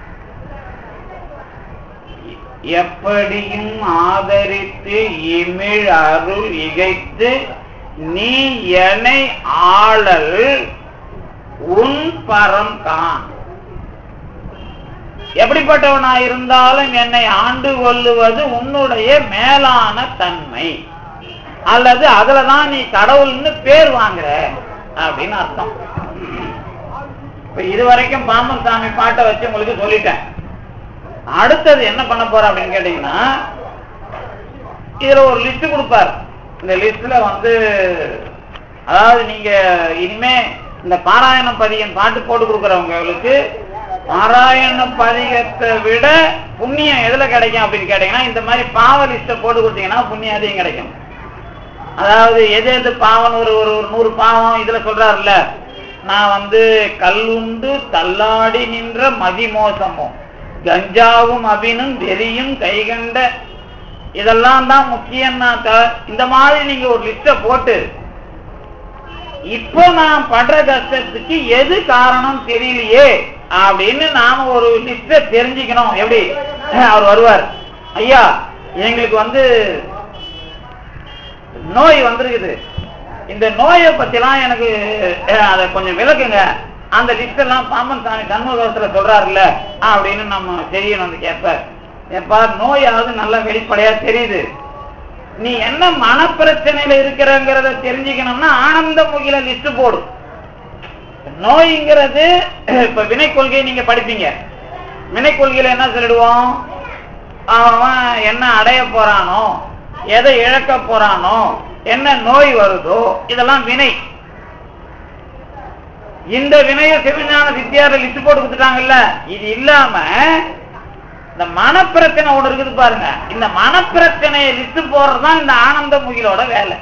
எப்படியும் ஆதரித்து இமிழ் அருள் இகைத்து நீ என்னை ஆளல் உன் பரம் கான். எப்படிப்பட்டவனா இருந்தாலும் என்னை ஆண்டு கொள்ளுவது உன்னுடைய மேலான தன்மை, அல்லது அதுலதான் நீ கடவுள்னு பேர் வாங்குற அப்படின்னு அர்த்தம். இப்ப இதுவரைக்கும் பாம்பன் சாமி பாட்டை வச்சு உங்களுக்கு சொல்லிட்டேன். அடுத்தது என்ன பண்ண போற அப்படின்னு கேட்டீங்கன்னா, இதுல ஒரு லிஸ்ட் கொடுப்பார். இந்த லிஸ்ட்ல வந்து அதாவது நீங்க இனிமே இந்த பாராயண பதிகம் பாட்டு போட்டு கொடுக்குறவங்களுக்கு பாராயண பதிகத்தை விட புண்ணியம் எதுல கிடைக்கும் அப்படின்னு கேட்டீங்கன்னா, இந்த மாதிரி பாவ லிஸ்ட போட்டு கொடுத்தீங்கன்னா புண்ணியம் அதிகம் கிடைக்கும். அதாவது எது எது பாவம், ஒரு ஒரு நூறு பாவம் இதுல சொல்றாருல்ல, நான் வந்து கல்லுண்டு தள்ளாடி நின்ற மதிமோசமும் கஞ்சாவும் அபினும் வெறியும் கைகண்ட, இதெல்லாம் தான் முக்கியம். இந்த மாதிரி நீங்க ஒரு லிஸ்ட போட்டு இப்போ நான் படுற கஷ்டத்துக்கு எது காரணம் தெரியலையே அப்படின்னு நாம ஒரு லிஸ்ட தெரிஞ்சுக்கணும். எப்படி அவர் வருவார், ஐயா எங்களுக்கு வந்து நோய் வந்திருக்குது, இந்த நோயை பத்திலாம் எனக்கு அதை கொஞ்சம் விளக்குங்க, அந்த லிஸ்ட் எல்லாம் பாம்பன் சாமி சண்முகத்துல சொல்றாருல்ல அப்படின்னு நம்ம தெரியணும். வந்து கேட்ப எப்பா நோயாவது நல்லா வெளிப்படையா தெரியுது, நீ என்ன மனப்பிரச்சனையில இருக்கிறங்கிறத தெரிஞ்சுக்கணும்னா ஆனந்த முகில லிஸ்ட் போடு. நோய்ங்கிறது இப்ப வினை கொள்கையை நீங்க படிப்பீங்க. வினை கொள்கையில என்ன சொல்லிடுவோம், அவன் என்ன அடைய போறானோ, எதை இழக்க போறானோ, என்ன நோய் வருதோ, இதெல்லாம் வினை. இந்த வினைய சிவஞான சித்தியார லிஸ்ட் போட்டு கொடுத்துட்டாங்கல்ல. இது இல்லாம இந்த மனப்பிரச்சனை ஒண்ணு இருக்குது பாருங்க, இந்த மனப்பிரச்சனையை லிஸ்ட் போடுறதுதான் இந்த ஆனந்த முகிலோட வேலை.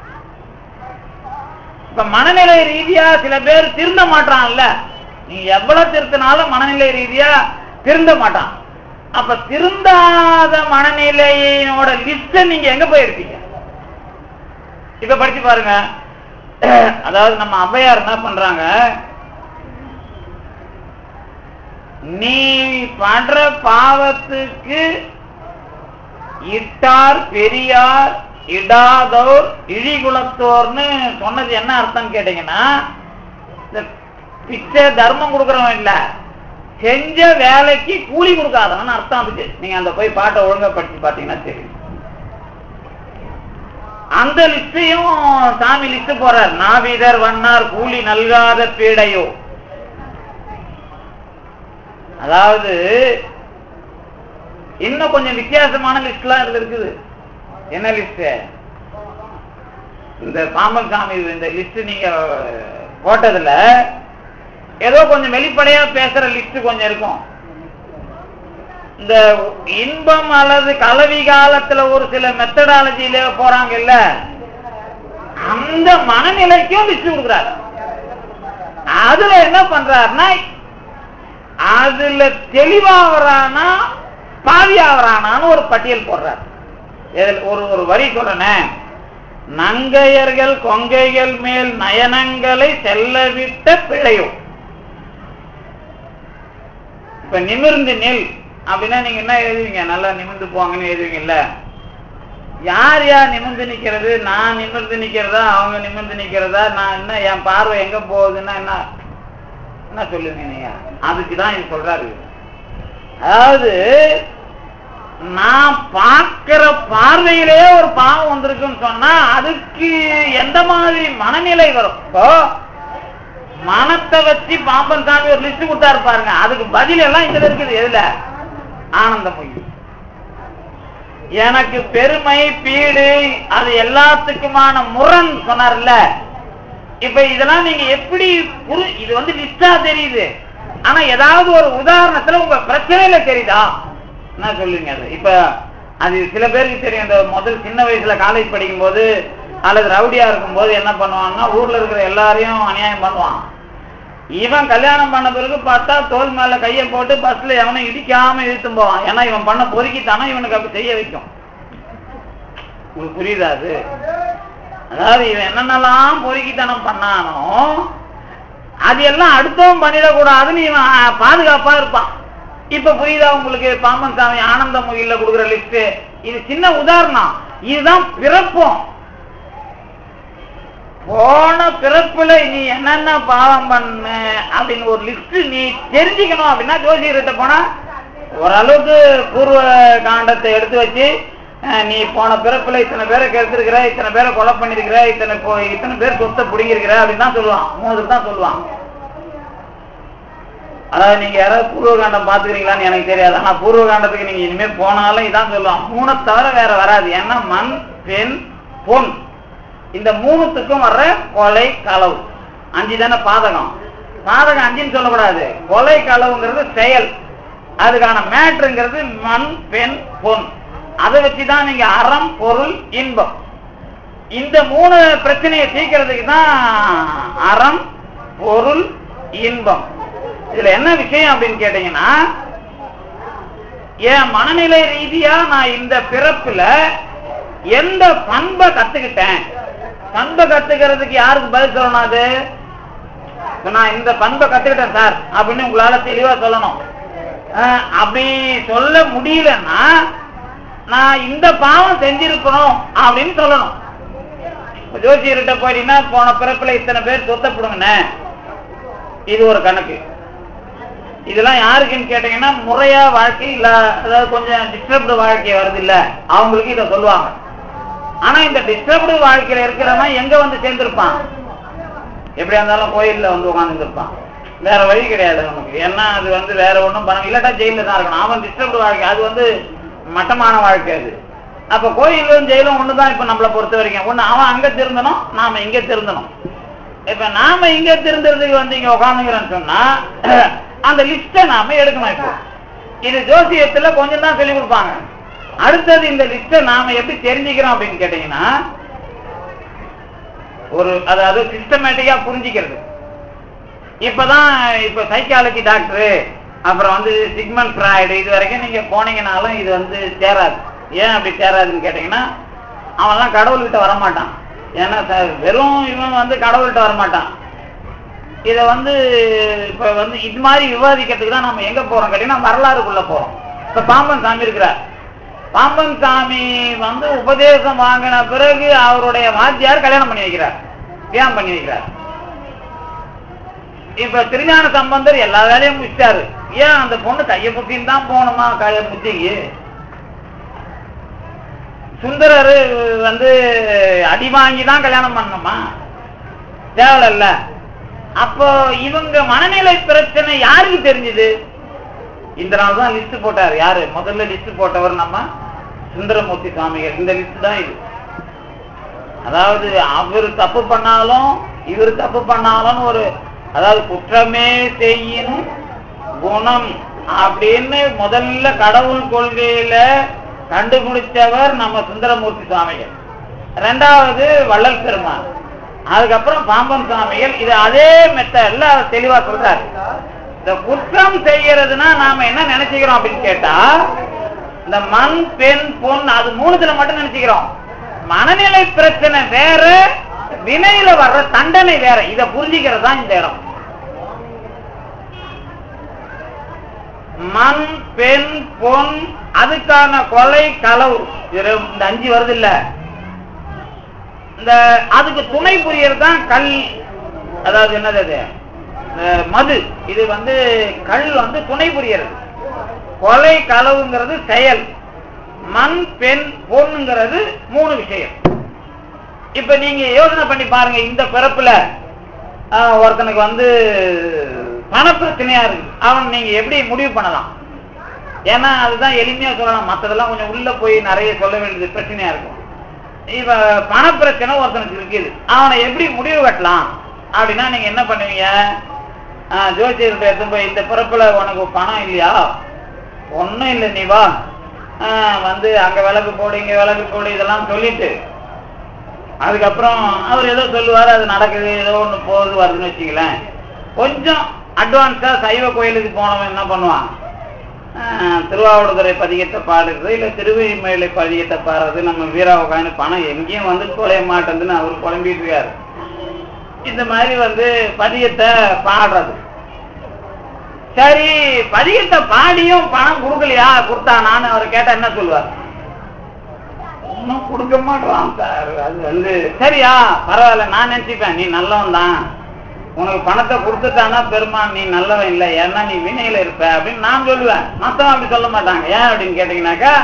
இப்ப மனநிலை ரீதியா சில பேர் திருந்த மாட்டான்ல, நீங்க எவ்வளவு திருத்தினாலும் மனநிலை ரீதியா திருந்த மாட்டான். அப்ப திருந்தாத மனநிலையோட லிஸ்ட நீங்க எங்க போயிருப்பீங்க? இப்ப படிச்சு பாருங்க. அதாவது நம்ம ஔவையார் என்ன பண்றாங்க, நீ பண்ற பாவத்துக்கு இட்டார் பெரியார் இடாதோர் இழிகுலத்தோர்னு சொன்னது என்ன அர்த்தம் கேட்டீங்கன்னா, இந்த பிச்சை தர்மம் கொடுக்கறவன் இல்ல, செஞ்ச வேலைக்கு கூலி கொடுக்காதவன் அர்த்தம். அதுக்கு நீங்க அந்த போய் பாட்டை ஒழுங்கா படிச்சு பாத்தீங்கன்னா தெரியும். அந்த லிஸ்டையும் சாமி லிஸ்ட் போறார். நாவிதர் வண்ணார் கூலி நல்காத பீடையோ. அதாவது இன்னும் கொஞ்சம் வித்தியாசமான லிஸ்ட் எல்லாம் இருக்குது. என்ன லிஸ்ட்? இந்த பாம்பன் சாமி இந்த லிஸ்ட் நீங்க போட்டதுல ஏதோ கொஞ்சம் வெளிப்படையா பேசுற லிஸ்ட் கொஞ்சம் இருக்கும். இந்த இன்பம் அல்லது கலவி காலத்துல ஒரு சில மெத்தடாலஜியில போறாங்க இல்ல, அந்த மனநிலைக்கும் லிஸ்ட் கொடுக்குறாரு. அதுல என்ன பண்றாருன்னா, அதுல தெளிவாகிறானா பாவியாகிறானான்னு ஒரு பட்டியல் போடுறார். ஒரு ஒரு வரி சொல்றேனே, நங்கையர்கள் கொங்கைகள் மேல் நயனங்களை செல்லவிட்ட பிழையோ. இப்ப நிமிர்ந்து நெல் அப்படின்னா நீங்க என்ன எழுதுவீங்க? நல்லா நிமிர்ந்து போவாங்கன்னு எழுதுவீங்கல்ல. யார் யார் நிமிர்ந்து நிக்கிறது? நான் நிமிர்ந்து நிக்கிறதா, அவங்க நிமிர்ந்து நிக்கிறதா? நான் என்ன, என் பார்வை எங்க போகுதுன்னா என்ன என்ன சொல்லுவீங்க நீங்க? அதுக்குதான் இது சொல்றாரு. அதாவது நான் பார்க்கிற பார்வையிலே ஒரு பாவம் வந்திருக்குன்னு சொன்னா அதுக்கு எந்த மாதிரி மனநிலை வரும்? இப்போ மனத்தை வச்சு பாம்பன் சாமி ஒரு லிஸ்ட் கொடுத்தாரு பாருங்க, அதுக்கு பதில் எல்லாம் இதுல இருக்குது. எதுல? ஆனந்தமொழி. எனக்கு பெருமை பீடு அது எல்லாத்துக்குமான முரண் சொன்னார்ல. இப்ப இதெல்லாம் நீங்க எப்படி புரி, இது வந்து லிஸ்டா தெரியுது, ஆனா ஏதாவது ஒரு உதாரணத்துல உங்க பிரச்சனையில தெரியுதா? என்ன சொல்லுங்க? அது இப்ப அது சில பேருக்கு தெரியும். இந்த முதல் சின்ன வயசுல காலேஜ் படிக்கும் போது அல்லது ரவுடியா இருக்கும் போது என்ன பண்ணுவாங்கன்னா ஊர்ல இருக்கிற எல்லாரையும் அநியாயம் பண்ணுவான். இவன் கல்யாணம் பண்ண பிறகு பார்த்தா தோல் மேல கையை போட்டு பஸ்ல எவனும் இடிக்காம இழுத்தும் போவான். ஏன்னா இவன் பண்ண பொறுக்கித்தானே இவனுக்கு அப்படி செய்ய வைக்கும். உங்களுக்கு புரியுதா? அது அதாவது இவன் என்னென்னலாம் பொறுக்கித்தனம் பண்ணானோ அது எல்லாம் அடுத்தவன் பண்ணிடக்கூடாதுன்னு இவன் பாதுகாப்பா இருப்பான். இப்ப புரியுதா உங்களுக்கு? பாம்பன் சாமி ஆனந்த முகில கொடுக்குற லிஸ்ட் இது சின்ன உதாரணம். இதுதான் பிறப்போம். போன பிறப்புல நீ என்னென்ன பாவம் பண்ண அப்படின்னு ஒரு லிஸ்ட் நீ தெரிஞ்சுக்கணும். அப்படின்னா ஜோசியர்கிட்ட போனா ஓரளவுக்கு பூர்வ காண்டத்தை எடுத்து வச்சு நீ போன பிறப்புல இத்தனை பேரை கெடுத்திருக்கிற, இத்தனை பேரை கொலை பண்ணிருக்கிற, இத்தனை இத்தனை பேர் சொத்தை பிடிங்கிருக்கிற அப்படின்னு தான் சொல்லுவான். மூணு தான் சொல்லுவான். அதாவது நீங்க யாராவது பூர்வ காண்டம் பாத்துக்கிறீங்களான்னு எனக்கு தெரியாது, ஆனா பூர்வ காண்டத்துக்கு நீங்க இனிமே போனாலும் இதான் சொல்லுவான். மூணை தவிர வேற வராது. ஏன்னா மண் பெண் பொன் இந்த மூணுத்துக்கும் வர்ற கொலை களவு அஞ்சு தானே பாதகம். பாதகம் அஞ்சுன்னு சொல்லக்கூடாது. கொலை களவுங்கிறது செயல், அதுக்கான மேட்ருங்கிறது மண் பெண் பொன். அதை வச்சுதான் நீங்க அறம் பொருள் இன்பம் இந்த மூணு பிரச்சனையை தீர்க்கிறதுக்கு தான் அறம் பொருள் இன்பம். இதுல என்ன விஷயம் அப்படின்னு கேட்டீங்கன்னா, என் மனநிலை ரீதியா நான் இந்த பிறப்புல எந்த பண்பை கத்துக்கிட்டேன். பண்பை கத்துக்கிறதுக்கு யாருக்கு பதில் சொல்லணும்? அது நான் இந்த பண்பை கத்துக்கிட்டேன் சார் அப்படின்னு உங்களால தெளிவா சொல்லணும். அப்படி சொல்ல முடியலன்னா நான் இந்த பாவம் செஞ்சிருக்கணும் அப்படின்னு சொல்லணும். ஜோசியர்கிட்ட போயிட்டீங்கன்னா போன பிறப்புல இத்தனை பேர் சொத்தப்படுங்கண்ணே, இது ஒரு கணக்கு. இதெல்லாம் யாருக்குன்னு கேட்டீங்கன்னா முறையா வாழ்க்கை இல்ல, அதாவது கொஞ்சம் டிஸ்டர்ப்டு வாழ்க்கை வருது இல்ல, அவங்களுக்கு இதை சொல்லுவாங்க. ஆனா இந்த டிஸ்டர்ப்டு வாழ்க்கையில இருக்கிறவன் எங்க வந்து சேர்ந்திருப்பான்? எப்படியா இருந்தாலும் கோயில்ல வந்து உட்கார்ந்து இருப்பான். வேற வழி கிடையாது நமக்கு. ஏன்னா அது வந்து வேற ஒண்ணும் பண்ண, இல்லாட்டா ஜெயில தான் இருக்கணும். அவன் டிஸ்டர்ப்டு வாழ்க்கை, அது வந்து மட்டமான வாழ்க்கை. அது அப்ப கோயிலும் ஜெயிலும் ஒண்ணுதான். இப்ப நம்மளை பொறுத்த வரைக்கும் ஒண்ணு அவன் அங்க திருந்தணும், நாம இங்க திருந்தணும். இப்ப நாம இங்க திருந்துறதுக்கு வந்து இங்க உட்காந்துக்கிறோன்னு சொன்னா அந்த லிஸ்ட நாம எடுக்கணும். இப்போ இது ஜோசியத்துல கொஞ்சம் தான் சொல்லி கொடுப்பாங்க. அடுத்தது இந்த லிஸ்ட நாம எப்படி தெரிஞ்சுக்கிறோம் அப்படின்னு கேட்டீங்கன்னா, ஒரு அதாவது சிஸ்டமேட்டிக்கா புரிஞ்சுக்கிறது. இப்பதான் இப்ப சைக்காலஜி டாக்டரு அப்புறம் வந்து சிக்மண்ட் ஃப்ராய்டு இது வரைக்கும் நீங்க போனீங்கன்னாலும் இது வந்து சேராது. ஏன் அப்படி சேராதுன்னு கேட்டீங்கன்னா, அவன்லாம் கடவுள்கிட்ட வரமாட்டான். ஏன்னா வெறும் இவன் வந்து கடவுள்கிட்ட வரமாட்டான். இதை வந்து இப்ப வந்து இது மாதிரி விவாதிக்கிறதுக்கு தான் நம்ம எங்க போறோம் கேட்டீங்கன்னா வரலாறுக்குள்ள போறோம். இப்ப பாம்பன் சாமி இருக்கிறார். பாம்பன் சாமி வந்து உபதேசம் வாங்கின பிறகு அவருடைய வாத்தியார் கல்யாணம் பண்ணி வைக்கிறார், ஏன் பண்ணி வைக்கிறார். இப்ப திருஞான சம்பந்தர் எல்லா வேலையும் முடிச்சாரு. ஏன் அந்த பொண்ணு கைய புத்தின்னு தான் போகணுமா? கைய புத்திக்கு சுந்தரரு வந்து அடி வாங்கிதான் கல்யாணம் பண்ணணுமா? தேவையில்ல. அப்போ இவங்க மனநிலை பிரச்சனை யாருக்கு தெரிஞ்சது? இந்த நாள் தான் லிஸ்ட் போட்டார். யாரு முதல்ல லிஸ்ட் போட்டவர்? நம்ம சுந்தரமூர்த்தி சுவாமிகள். இந்த லிஸ்ட் தான் இது. அதாவது அவர் தப்பு பண்ணாலும் இவர் தப்பு பண்ணாலும் ஒரு அதாவது குற்றமே செய்யணும் குணம் அப்படின்னு முதல்ல கடவுள் கொள்கையில கண்டுபிடிச்சவர் நம்ம சுந்தரமூர்த்தி சுவாமிகள். ரெண்டாவது வள்ளல் பெருமான், அதுக்கப்புறம் பாம்பன் சுவாமிகள். இது அதே மெத்தட்ல தெளிவா சொல்றாரு. இந்த குற்றம் செய்யறதுன்னா நாம என்ன நினைச்சுக்கிறோம் அப்படின்னு கேட்டா, இந்த மண் பெண் பொன் அது மூணுத்துல மட்டும் நினைச்சுக்கிறோம். மனநிலை பிரச்சனை வேற, வினையில வர்ற தண்டனை வேற. இத புரிஞ்சுக்கிறது தான் இந்த இடம். மண் பெண் பொன் அதுக்கான கொலை களவு இந்த அஞ்சு வருது இல்ல, இந்த அதுக்கு துணை புரியறது தான் கல், அதாவது என்னது அது மது. இது வந்து கல் வந்து துணை புரியறது. கொலை களவுங்கிறது செயல், மண் பெண் பொண்ணுங்கிறது மூணு விஷயம். இப்ப நீங்க யோசனை பண்ணி பாருங்க, இந்த பிறப்புல ஒருத்தனுக்கு வந்து பண பிரச்சனையா இருக்கு, அவன் நீங்க எப்படி முடிவு பண்ணலாம்? ஏன்னா அதுதான் எளிமையா சொல்லலாம், மற்றதெல்லாம் கொஞ்சம் உள்ள போய் நிறைய சொல்ல வேண்டியது பிரச்சனையா இருக்கும். இப்ப பண பிரச்சனை ஒருத்தனுக்கு இருக்குது, அவனை எப்படி முடிவு கட்டலாம் அப்படின்னா நீங்க என்ன பண்ணுவீங்க? ஜோசியர்கிட்ட எடுத்து போய், இந்த பிறப்புல உனக்கு பணம் இல்லையா? ஒன்னும் இல்லை, நீ வா, வந்து அங்க விளக்கு போடு இங்க விளக்கு போடு இதெல்லாம் சொல்லிட்டு அதுக்கப்புறம் அவர் ஏதோ சொல்லுவாரு, அது நடக்குது, ஏதோ ஒண்ணு போகுது வருதுன்னு வச்சுங்களேன். கொஞ்சம் அட்வான்ஸா சைவ கோயிலுக்கு போனவன் என்ன பண்ணுவான்? திருவாவடுதுறை பதிகத்தை பாடுறது, இல்ல திருவெழிமலை பதிகத்தை பாடுறது. நம்ம வீரா உட்காந்து பணம் எங்கேயும் வந்து தொலைய மாட்டேங்குதுன்னு அவர் குழம்பிட்டு இருக்காரு. இந்த மாதிரி வந்து பதிகத்தை பாடுறது. சரி, பதிகத்தை பாடியும் பணம் கொடுக்கலையா? கொடுத்தானான்னு அவர் கேட்டா என்ன சொல்லுவார்? ஒன்னும் கொடுக்க மாட்டான் சார். அது வந்து சரியா, பரவாயில்ல, நான் நினைச்சுப்பேன் நீ நல்லவன் தான், உனக்கு பணத்தை கொடுத்துட்டானா பெருமான் நீ நல்லவன் இல்லை, ஏன்னா நீ வினையில இருப்ப அப்படின்னு நான் சொல்லுவேன். மத்தவன் அப்படி சொல்ல மாட்டாங்க. ஏன் அப்படின்னு கேட்டீங்கன்னாக்கா,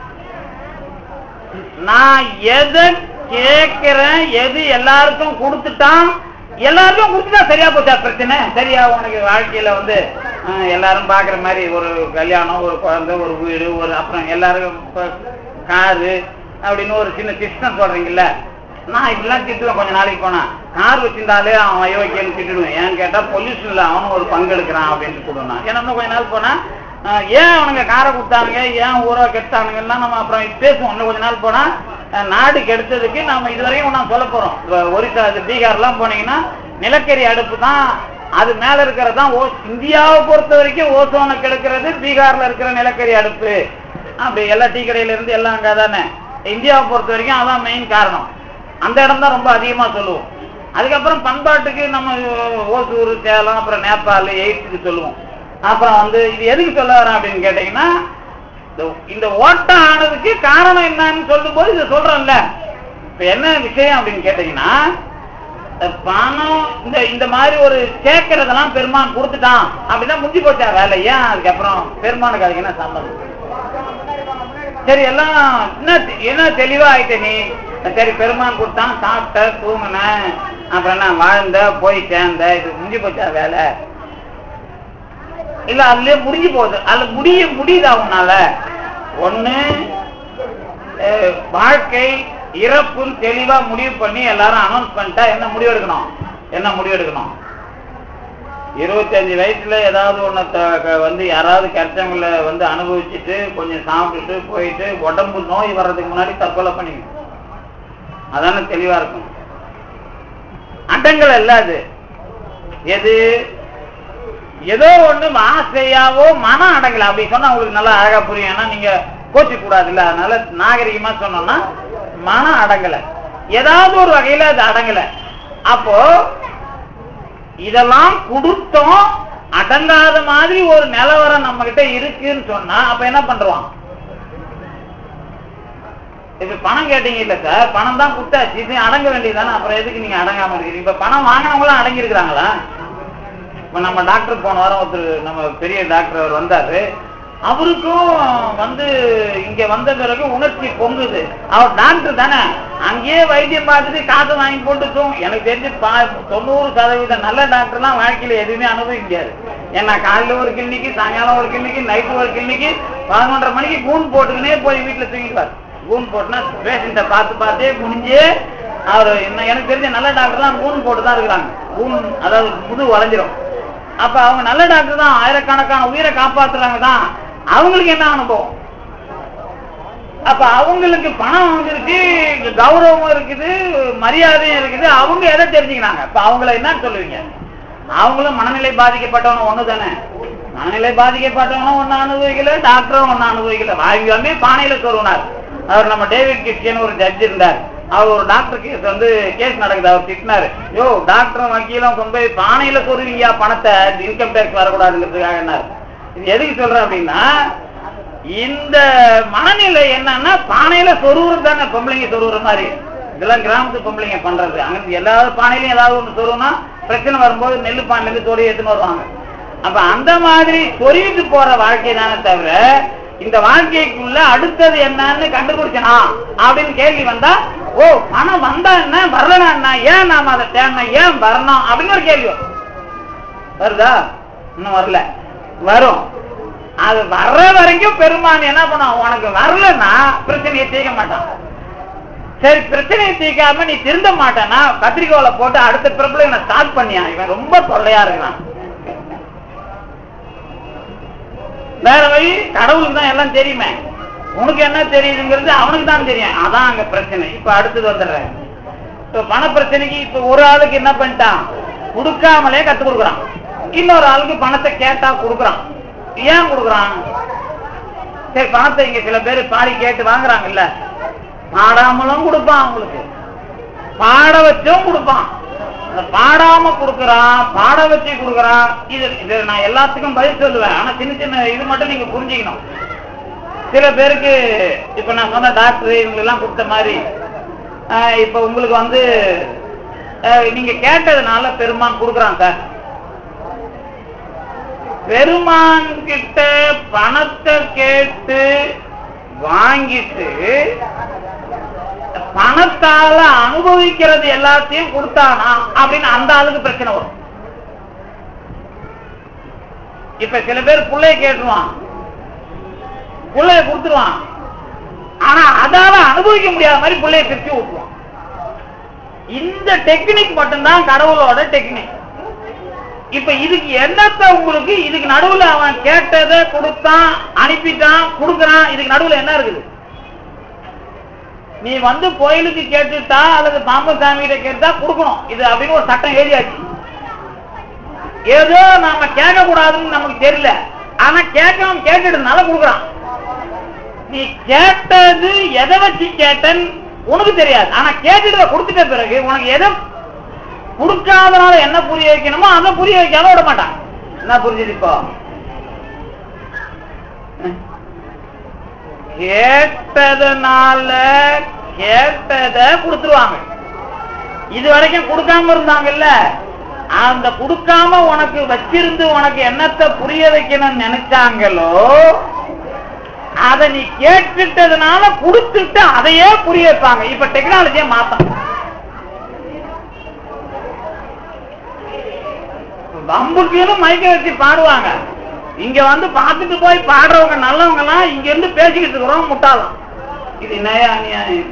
நான் எதை கேட்கிறேன், எது எல்லாருக்கும் கொடுத்துட்டான், எல்லாருக்கும் கொடுத்துட்டா சரியா போச்சா பிரச்சனை? சரியா, உனக்கு வாழ்க்கையில வந்து எல்லாரும் பாக்குற மாதிரி ஒரு கல்யாணம், ஒரு குழந்தை, ஒரு வீடு, ஒரு அப்புறம் எல்லாரும் காரு அப்படின்னு ஒரு சின்ன சிஸ்டம் சொல்றீங்கல்ல. நான் இப்படிலாம் திட்டுவேன். கொஞ்ச நாளைக்கு போனா கார் வச்சிருந்தாலே அவன் அயோக்கியன்னு திட்டுடுவேன். ஏன்னு கேட்டா பொல்யூஷன்ல அவனும் ஒரு பங்கெடுக்கிறான் அப்படின்னு சொல்லுவான். ஏன்னா இன்னும் கொஞ்ச நாள் போனா ஏன் அவனுங்க காரை கொடுத்தானுங்க, ஏன் ஊரை கெடுத்தானுங்கன்னா நம்ம அப்புறம் பேசுவோம். இன்னும் கொஞ்ச நாள் போனா நாடு கெடுத்ததுக்கு நம்ம இதுவரையும் நான் சொல்ல போறோம். ஒரிசா பீகார்லாம் போனீங்கன்னா நிலக்கரி அடுப்பு தான், அது மேல இருக்கிறது தான். இந்தியாவை பொறுத்த வரைக்கும் ஓசோனை கெடுக்கிறது பீகார்ல இருக்கிற நிலக்கரி அடுப்பு. அப்படி எல்லா டீ கடையில இருந்து எல்லாம் அங்க தானே. இந்தியாவை பொறுத்த வரைக்கும் அதான் மெயின் காரணம். அந்த இடம் தான் ரொம்ப அதிகமா சொல்லுவோம். அதுக்கப்புறம் பண்பாட்டுக்கு நம்ம ஓசூர், சேலம், அப்புறம் நேபாள், எயிட்ஸுக்கு சொல்லுவோம். அப்புறம் வந்து இது எதுக்கு சொல்ல வரேன் அப்படின்னு கேட்டீங்கன்னா, இந்த ஓட்டம் ஆனதுக்கு காரணம் என்னன்னு சொல்லும் போது இதை சொல்றோம்ல. இப்ப என்ன விஷயம் அப்படின்னு கேட்டீங்கன்னா, பணம் இந்த இந்த மாதிரி ஒரு சேர்க்கறதெல்லாம் பெருமான் கொடுத்துட்டான் அப்படின்னா முடிஞ்சு போச்சா வேலை? ஏன் அதுக்கப்புறம் பெருமானுக்கு அதுக்கு என்ன சம்பந்தம்? சரி, எல்லாம் என்ன என்ன தெளிவா ஆயிட்ட நீ. சரி, பெருமான் கொடுத்தான், சாப்பிட்ட, தூங்கின, அப்புறம் நான் வாழ்ந்த, போய் சேர்ந்த, இது முடிஞ்சு போச்சா வேலை? இல்ல அதுலயே முடிஞ்சு போகுது. அதுல முடிய முடியுதா உன்னால? ஒண்ணு வாழ்க்கை இறப்புன்னு தெளிவா முடிவு பண்ணி எல்லாரும் அனௌன்ஸ் பண்ணிட்டா என்ன முடிவு எடுக்கணும்? என்ன முடிவு எடுக்கணும்? இருபத்தி அஞ்சு வயசுல ஏதாவது ஒண்ணு வந்து யாராவது கிடைச்சவங்கள வந்து அனுபவிச்சுட்டு கொஞ்சம் சாப்பிட்டுட்டு போயிட்டு உடம்பு நோய் வர்றதுக்கு முன்னாடி தற்கொலை பண்ணிக்கணும். அதான தெளிவா இருக்கும். அடங்கல் அல்ல அது. எது ஏதோ ஒண்ணு ஆசையாவோ மனம் அடங்கல அப்படி சொன்னா உங்களுக்கு நல்லா அழகா புரியும். ஏன்னா நீங்க கோச்சு கூடாது இல்ல, அதனால நாகரிகமா சொன்னோம்னா மனம் அடங்கல, ஏதாவது ஒரு வகையில அது அடங்கல. அப்போ இதெல்லாம் கொடுத்தோம், அடங்காத மாதிரி ஒரு நிலவரம் நம்ம கிட்ட இருக்குன்னு சொன்னா அப்ப என்ன பண்றோம்? இப்ப பணம் கேட்டீங்க இல்ல சார், பணம் தான் கொடுத்தாச்சு, இது அடங்க வேண்டியதுதானே, அப்புறம் எதுக்கு நீங்க அடங்காம இருக்கிறீங்க? இப்ப பணம் வாங்கினவங்களும் அடங்கி இருக்கிறாங்களா? இப்ப நம்ம டாக்டர் போன வாரம் ஒருத்தர் நம்ம பெரிய டாக்டர் அவர் வந்தாரு. அவருக்கும் வந்து இங்க வந்த பிறகு உணர்ச்சி பொங்குது. அவர் டாக்டர் தானே, அங்கேயே வைத்தியம் பார்த்துட்டு காசை வாங்கி போட்டுக்கும். எனக்கு தெரிஞ்சு தொண்ணூறு சதவீதம் நல்ல டாக்டர்லாம் வாழ்க்கையில எதுவுமே அனுபவிக்க முடியாது. ஏன்னா காலையில ஒரு கிளினிக்கு, சாயங்காலம் ஒரு கிளினிக்கு, நைட்டு ஒரு கிளினிக்கு, பதினொன்றரை மணிக்கு கூன் போட்டுக்கினே போய் வீட்டுல தூங்கிடுவார். கூன் போட்டுனா பேஷண்ட்டை பார்த்து பார்த்தே முடிஞ்சு அவர் என்ன எனக்கு தெரிஞ்ச நல்ல டாக்டர்லாம் கூன் போட்டு தான் இருக்கிறாங்க. கூன் அதாவது முது வளைஞ்சிரும். அப்ப அவங்க நல்ல டாக்டர் தான், ஆயிரக்கணக்கான உயிரை காப்பாத்துறாங்க தான். அவங்களுக்கு என்ன அனுபவம்? அப்ப அவங்களுக்கு பணம் வந்துருக்கு, கௌரவம் இருக்குது, மரியாதையும் இருக்குது. அவங்க எதை தெரிஞ்சுக்கிறாங்க? இப்ப அவங்கள என்ன சொல்லுவீங்க? அவங்களும் மனநிலை பாதிக்கப்பட்டவங்க ஒண்ணு தானே. மனநிலை பாதிக்கப்பட்டவனும் ஒன்னு அனுபவிக்கல, டாக்டரும் ஒன்னு அனுபவிக்கல. வாயுமே பானையில சொருவினார். அவர் நம்ம டேவிட் கிப்சன் ஒரு ஜட்ஜ் இருந்தார். அவர் ஒரு டாக்டர் கேஸ் வந்து கேஸ் நடக்குது. அவர் திட்டினாரு, யோ டாக்டரும் வக்கீலும் கொண்டு போய் பானையில சொருவீங்க பணத்தை, இன்கம் டேக்ஸ் வரக்கூடாதுங்கிறதுக்காக. இது எதுக்கு சொல்றேன் அப்படின்னா, இந்த மனநிலை என்னன்னா பானையில சொருவுறது தானே பொம்பளைங்க சொருவுற மாதிரி. இதெல்லாம் கிராமத்து பொம்பளைங்க பண்றது. அங்க எல்லா பானையிலையும் ஏதாவது ஒன்று சொருவுனா பிரச்சனை வரும்போது நெல்லு பானையில இருந்து சொறி எடுத்துன்னு வருவாங்க. அப்ப அந்த மாதிரி சொருவிட்டு போற வாழ்க்கை தானே தவிர இந்த வாழ்க்கைக்குள்ள அடுத்தது என்னன்னு கண்டுபிடிச்சனா அப்படின்னு கேள்வி வந்தா, ஓ பணம் வந்தா என்ன வரலனா என்ன, ஏன் நாம அதை தேடணும், ஏன் வரணும் அப்படின்னு ஒரு கேள்வி வரும். வருதா? இன்னும் வரல, வரும். அது வர்ற வரைக்கும் பெருமான் என்ன பண்ணுவான், உனக்கு வரலன்னா பிரச்சனையை தீர்க்க மாட்டான். சரி பிரச்சனையை தீர்க்காம நீ திருந்த மாட்டேன்னா கத்திரிக்கோலை போட்டு அடுத்த பிறப்புல இவனை ஸ்டார்ட் பண்ணியா, இவன் ரொம்ப தொல்லையா இருக்கிறான். வேற வழி, கடவுளுக்கு தான் எல்லாம் தெரியுமே, உனக்கு என்ன தெரியுதுங்கிறது அவனுக்கு தான் தெரியும். அதான் அங்க பிரச்சனை. இப்ப அடுத்தது வந்துடுறேன். இப்ப பண பிரச்சனைக்கு இப்ப ஒரு ஆளுக்கு என்ன பண்ணிட்டான், கொடுக்காமலே கத்து கொடுக்குறான். இன்னொரு ஆளுக்கு பணத்தை கேட்டா கொடுக்குறான். ஏன் கொடுக்குறான்? சரி பணத்தை இங்க சில பேர் பாடி கேட்டு வாங்குறாங்கல்ல, பாடாமலும் கொடுப்பான், அவங்களுக்கு பாட வச்சும் கொடுப்பான். பாடாம கொடுக்கறான், பாட வச்சு கொடுக்கறான். இது இது நான் எல்லாத்துக்கும் பதில் சொல்லுவேன். ஆனா சின்ன சின்ன இது மட்டும் நீங்க புரிஞ்சுக்கணும். சில பேருக்கு இப்ப நான் சொன்ன டாக்டர் இவங்க எல்லாம் கொடுத்த மாதிரி இப்ப உங்களுக்கு வந்து நீங்க கேட்டதுனால பெருமான் கொடுக்கறான் சார். பெருமான் கிட்ட பணத்தை கேட்டு வாங்கிட்டு பணத்தால அனுபவிக்கிறது எல்லாத்தையும் கொடுத்தானா அப்படின்னு அந்த ஆளுக்கு பிரச்சனை வரும். இப்ப சில பேர் புள்ளைய கேட்டுருவான், புள்ளைய கொடுத்துருவான், ஆனா அதால அனுபவிக்க முடியாத மாதிரி புள்ளைய பிரிச்சு விட்டுருவான். இந்த டெக்னிக் மட்டும்தான் கடவுளோட டெக்னிக். இப்ப இதுக்கு என்னத்த உங்களுக்கு, இதுக்கு நடுவுல அவன் கேட்டதை கொடுத்தான், அனுப்பிட்டான், கொடுக்கறான், இதுக்கு நடுவுல என்ன இருக்குது? நீ வந்து கோயிலுக்கு கேட்டுட்டா அல்லது பாம்பசாமி கிட்ட கேட்டா கொடுக்கணும் இது அப்படின்னு ஒரு சட்டம் எழுதியாச்சு. ஏதோ நாம கேட்க கூடாதுன்னு நமக்கு தெரியல, ஆனா கேட்காம கேட்டுட்டதுனால கொடுக்கறான். நீ கேட்டது எதை வச்சு கேட்டன்னு உனக்கு தெரியாது, ஆனா கேட்டுட்டு கொடுத்துட்ட பிறகு உனக்கு எதை கொடுக்காதனால என்ன புரிய வைக்கணுமோ அதை புரிய வைக்காம விட மாட்டான். என்ன புரிஞ்சுது? இப்போ கேட்டதுனால கேட்டத கொடுத்துருவாங்க. இது வரைக்கும் கொடுக்காம இருந்தாங்கல்ல, அந்த கொடுக்காம உனக்கு வச்சிருந்து உனக்கு என்னத்தை புரிய வைக்கணும்னு நினைச்சாங்களோ அதை நீ கேட்டுட்டதுனால கொடுத்துட்டு அதையே புரிய வைப்பாங்க. இப்ப டெக்னாலஜியை மாத்தம். பம்புக்குன்னு மைக்க வச்சு பாடுவாங்க. இங்க வந்து பார்த்துட்டு போய் பாடுறவங்க நல்லவங்க எல்லாம் இங்க இருந்து பேசிக்கிட்டு இருக்கிறோம் முட்டாளாம். இது நயா அநியாயம்.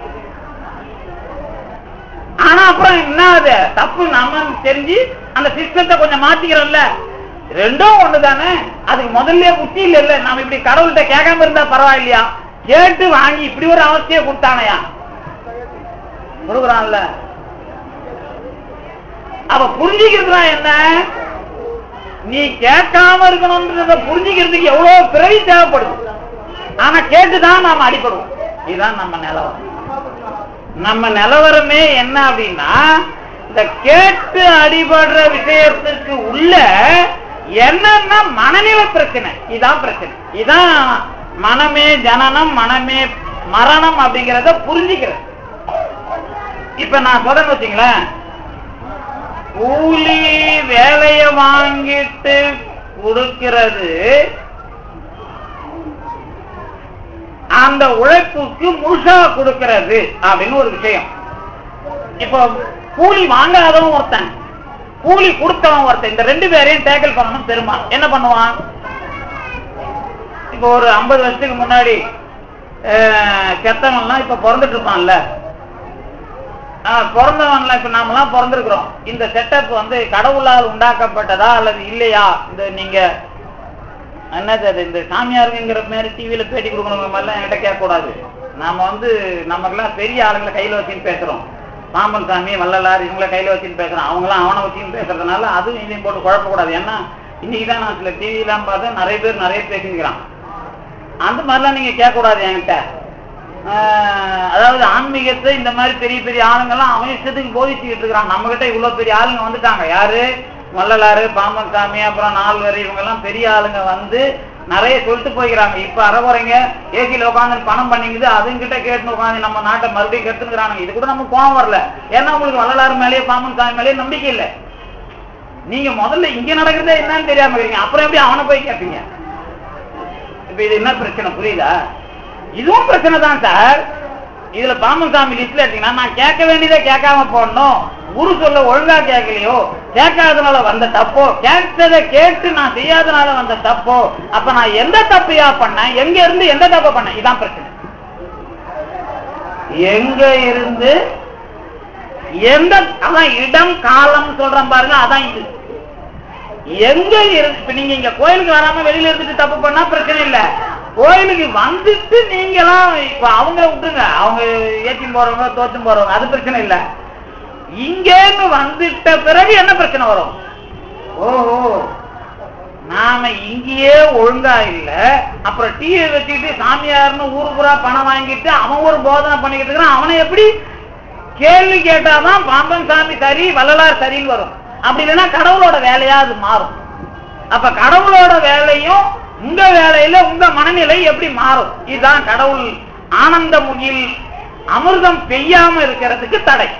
ஆனா அப்புறம் என்ன அது தப்பு நம்ம தெரிஞ்சு அந்த சிஸ்டத்தை கொஞ்சம் மாத்திக்கிறோம்ல. ரெண்டும் ஒண்ணு தானே. அதுக்கு முதல்ல புத்தி இல்ல இல்ல நாம இப்படி கடவுள்கிட்ட கேட்காம இருந்தா பரவாயில்லையா, கேட்டு வாங்கி இப்படி ஒரு அவசியம் கொடுத்தானையா கொடுக்குறான்ல. அப்ப புரிஞ்சுக்கிறதுனா என்ன, நீ கேட்காம இருக்கணும்ன்றத புரிஞ்சுக்கிறதுக்கு எவ்வளவு பிறவி தேவைப்படுது. ஆனா கேட்டுதான் நாம அடிபடுவோம். இதுதான் நம்ம நிலவரம். நம்ம நிலவரமே என்ன அப்படின்னா, இந்த கேட்டு அடிபடுற விஷயத்துக்கு உள்ள என்னன்னா மனநிலை பிரச்சனை. இதான் பிரச்சனை. இதான் மனமே ஜனனம் மனமே மரணம் அப்படிங்கிறத புரிஞ்சுக்கிறது. இப்ப நான் சொல்றேன்னு வச்சுங்களேன், கூலி வேலைய வாங்கிட்டு கொடுக்கிறது அந்த உழைப்புக்கு முழுசா கொடுக்கிறது அப்படின்னு ஒரு விஷயம். இப்போ கூலி வாங்காதவன் ஒருத்தன், கூலி கொடுத்தவன் ஒருத்தன், இந்த ரெண்டு பேரையும் டேக்கிள் பண்ணணும். பெருமாள் என்ன பண்ணுவான்? இப்போ ஒரு ஐம்பது வருஷத்துக்கு முன்னாடி செத்தவன்லாம் இப்ப பிறந்துட்டு இருப்பான்ல, பிறந்தவன்லாம் இப்ப நாமெல்லாம் பிறந்திருக்கிறோம். இந்த செட்டப் வந்து கடவுளால் உண்டாக்கப்பட்டதா அல்லது இல்லையா? இந்த நீங்க என்னது அது இந்த சாமியாருங்கிற மாதிரி டிவியில பேட்டி கொடுக்கணுங்கிற மாதிரிலாம் என்கிட்ட கேட்க கூடாது. நாம வந்து நமக்கெல்லாம் பெரிய ஆளுங்களை கையில வச்சுன்னு பேசுறோம். பாம்பன் சாமி வள்ளலார் இவங்களை கையில வச்சுன்னு பேசுறோம். அவங்களாம் அவனை வச்சுன்னு பேசுறதுனால அதுவும் இதையும் போட்டு குழப்பக்கூடாது. ஏன்னா இன்னைக்குதான் நான் சில டிவி எல்லாம் பார்த்தேன், நிறைய பேர் நிறைய பேசிக்கிறான். அந்த மாதிரிலாம் நீங்க கேட்க கூடாது என்கிட்ட. அதாவது ஆன்மீகத்தை இந்த மாதிரி பெரிய பெரிய ஆளுங்கெல்லாம் அவன் இஷ்டத்துக்கு போதிச்சுக்கிட்டு இருக்கிறான். நம்ம கிட்ட இவ்வளவு பெரிய ஆளுங்க வந்துட்டாங்க. யாரு? வள்ளலாறு, பாம்பன் சாமி, அப்புறம் நால்வரி, இவங்க எல்லாம் பெரிய ஆளுங்க வந்து நிறைய சொல்லிட்டு போய்க்கிறாங்க. இப்ப அறகுறைங்க ஏசியில உட்காந்து பணம் பண்ணிக்குது, அதுங்கிட்ட கேட்டு உட்காந்து நம்ம நாட்டை மறுபடியும் கெடுத்துக்கிறாங்க. இது கூட நம்ம கோவம் வரல, ஏன்னா உங்களுக்கு வள்ளலாறு மேலேயே பாம்பன் சாமி மேலேயே நம்பிக்கை இல்லை. நீங்க முதல்ல இங்க நடக்கிறதே என்னன்னு தெரியாம இருக்கீங்க, அப்புறம் எப்படி அவனை போய் கேட்பீங்க? இப்ப இது என்ன பிரச்சனை புரியுதா? இதுவும் பிரச்சனை தான் சார். இதுல பாம்பன் சாமி லிஸ்ட்ல எடுத்தீங்கன்னா நான் கேட்க வேண்டியதை கேட்காம போடணும், குரு சொல்ல ஒழுங்கா கேட்கலையோ, கேட்காதனால வந்த தப்போ, கேட்டதை கேட்டு நான் செய்யாதனால வந்த தப்போ, அப்ப நான் எந்த தப்பையா பண்ணேன், எங்க இருந்து எந்த தப்ப பண்ணேன்? இதான் பிரச்சனை. எங்க இருந்து எந்த, அதான் இடம் காலம் சொல்றேன் பாருங்க, அதான் இது. எங்க இருந்து இப்ப நீங்க இங்க கோயிலுக்கு வராம வெளியில இருந்துட்டு தப்பு பண்ணா பிரச்சனை இல்ல. கோயிலுக்கு வந்துட்டு நீங்களாம் இப்ப அவங்கள விட்டுருங்க, அவங்க ஏற்றின்னு போறவங்க தோச்சும் போறவங்க, அது பிரச்சனை இல்ல. இங்கேன்னு வந்துட்ட பிறகு என்ன பிரச்சனை வரும்? ஓஹோ, நாம இங்கேயே ஒழுங்கா இல்ல, அப்புறம் டீயை வச்சுக்கிட்டு சாமியார்னு ஊரு பூரா பணம் வாங்கிட்டு அவன் ஒரு போதனை பண்ணிக்கிட்டு இருக்கிறான். அவனை எப்படி கேள்வி கேட்டாதான் பாம்பன் சாமி சரி வள்ளலார் சரின்னு வரும். அப்படி இல்லைன்னா கடவுளோட வேலையா அது மாறும். அப்ப கடவுளோட வேலையும் உங்க வேலையில உங்க மனநிலை எப்படி மாறும்? இதுதான் கடவுள் ஆனந்த முகில் அமிர்தம் பெய்யாம இருக்கிறதுக்கு தடை.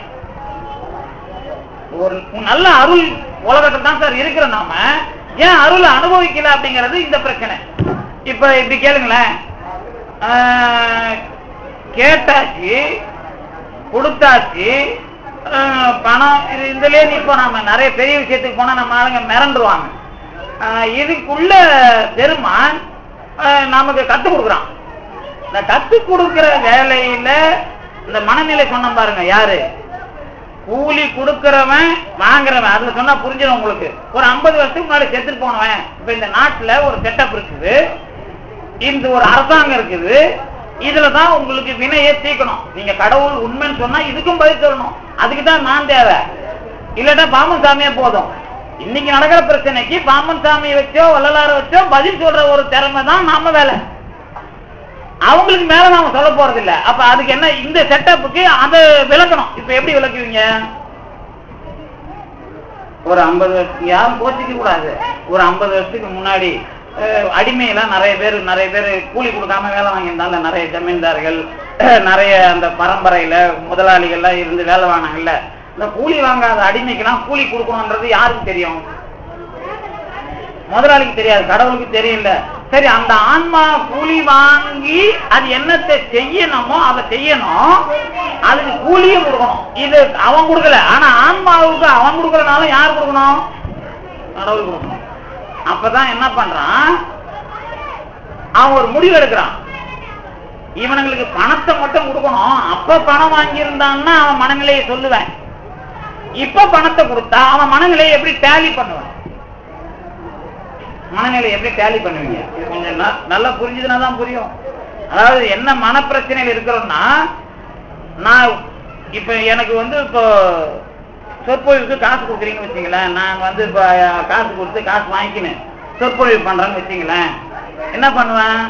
ஒரு நல்ல அருள் உலகத்தில் தான் சார் இருக்கிற நாம ஏன் அருள் அனுபவிக்கல அப்படிங்கிறது இந்த பிரச்சனை. இப்ப இப்படி கேளுங்களேன், கேட்டாச்சு கொடுத்தாச்சு பணம், இதுலயே இப்ப நாம நிறைய பெரிய விஷயத்துக்கு போனா நம்ம ஆளுங்க மிரண்டுருவாங்க. இதுக்குள்ள பெருமான் நமக்கு கத்து கொடுக்குறான். இந்த கத்து கொடுக்கிற வேலையில இந்த மனநிலை சொன்ன பாருங்க, யாரு? கூலி கொடுக்கிறவன் வாங்குறவன். அதுல சொன்னா புரிஞ்சிடும் உங்களுக்கு. ஒரு ஐம்பது வருஷத்துக்கு முன்னாடி செத்துட்டு போனவன் இப்ப இந்த நாட்டுல ஒரு செட்டப் இருக்குது, இந்த ஒரு அரசாங்கம் இருக்குது, இதுலதான் உங்களுக்கு வினையை தீக்கணும். நீங்க கடவுள் உண்மைன்னு சொன்னா இதுக்கும் பதில் சொல்லணும். அதுக்குதான் நான் தேவை, இல்லட்டா பாம்பன் சாமியே போதும். இன்னைக்கு நடக்கிற பிரச்சனைக்கு பாம்பன் சாமியை வச்சோ வள்ளலார வச்சோ பதில் சொல்ற ஒரு திறமை தான் நாம வேலை. அவங்களுக்கு மேல நாம சொல்ல போறது இல்ல. அப்ப அதுக்கு என்ன, இந்த செட்டப்புக்கு அதை விளக்கணும். இப்ப எப்படி விளக்குவீங்க? ஒரு ஐம்பது வருஷத்துக்கு யாரும் கோச்சிக்க கூடாது. ஒரு ஐம்பது வருஷத்துக்கு முன்னாடி அடிமையெல்லாம் நிறைய பேர் நிறைய பேர் கூலி கொடுக்காம வேலை வாங்கியிருந்தாங்க. நிறைய ஜமீன்தார்கள், நிறைய அந்த பரம்பரையில முதலாளிகள்லாம் இருந்து வேலை வாங்கினாங்கல்ல. இந்த கூலி வாங்காத அடிமைக்கெல்லாம் கூலி கொடுக்கணும்ன்றது யாருக்கு தெரியும்? முதலாளிக்கு தெரியாது, கடவுளுக்கு தெரியல. சரி, அந்த ஆன்மா கூலி வாங்கி அது என்னத்தை செய்யணுமோ அதை செய்யணும், அதுக்கு கூலியும் கொடுக்கணும். இது அவன் கொடுக்கல, ஆனா ஆன்மாவுக்கு அவன் கொடுக்கறனால யார் கொடுக்கணும்? கடவுள் கொடுக்கணும். அப்பதான் என்ன பண்றான், அவன் ஒரு முடிவு எடுக்கிறான். இவனுங்களுக்கு பணத்தை மட்டும் கொடுக்கணும். அப்ப பணம் வாங்கியிருந்தான்னா அவன் மனநிலையை சொல்லுவேன். இப்ப பணத்தை கொடுத்தா அவன் மனநிலையை எப்படி டேலி பண்ணுவான்? மனநிலை எப்படி டேலி பண்ணுவீங்க? கொஞ்சம் நல்லா புரிஞ்சுதுன்னா தான் புரியும். அதாவது என்ன மனப்பிரச்சனையில் இருக்கிறோம்னா, நான் இப்ப எனக்கு வந்து இப்போ சொற்பொழிவுக்கு காசு கொடுக்குறீங்கன்னு வச்சுங்களேன், நான் வந்து இப்போ காசு கொடுத்து காசு வாங்கிக்கினேன் சொற்பொழிவு பண்றேன்னு வச்சுங்களேன், என்ன பண்ணுவேன்?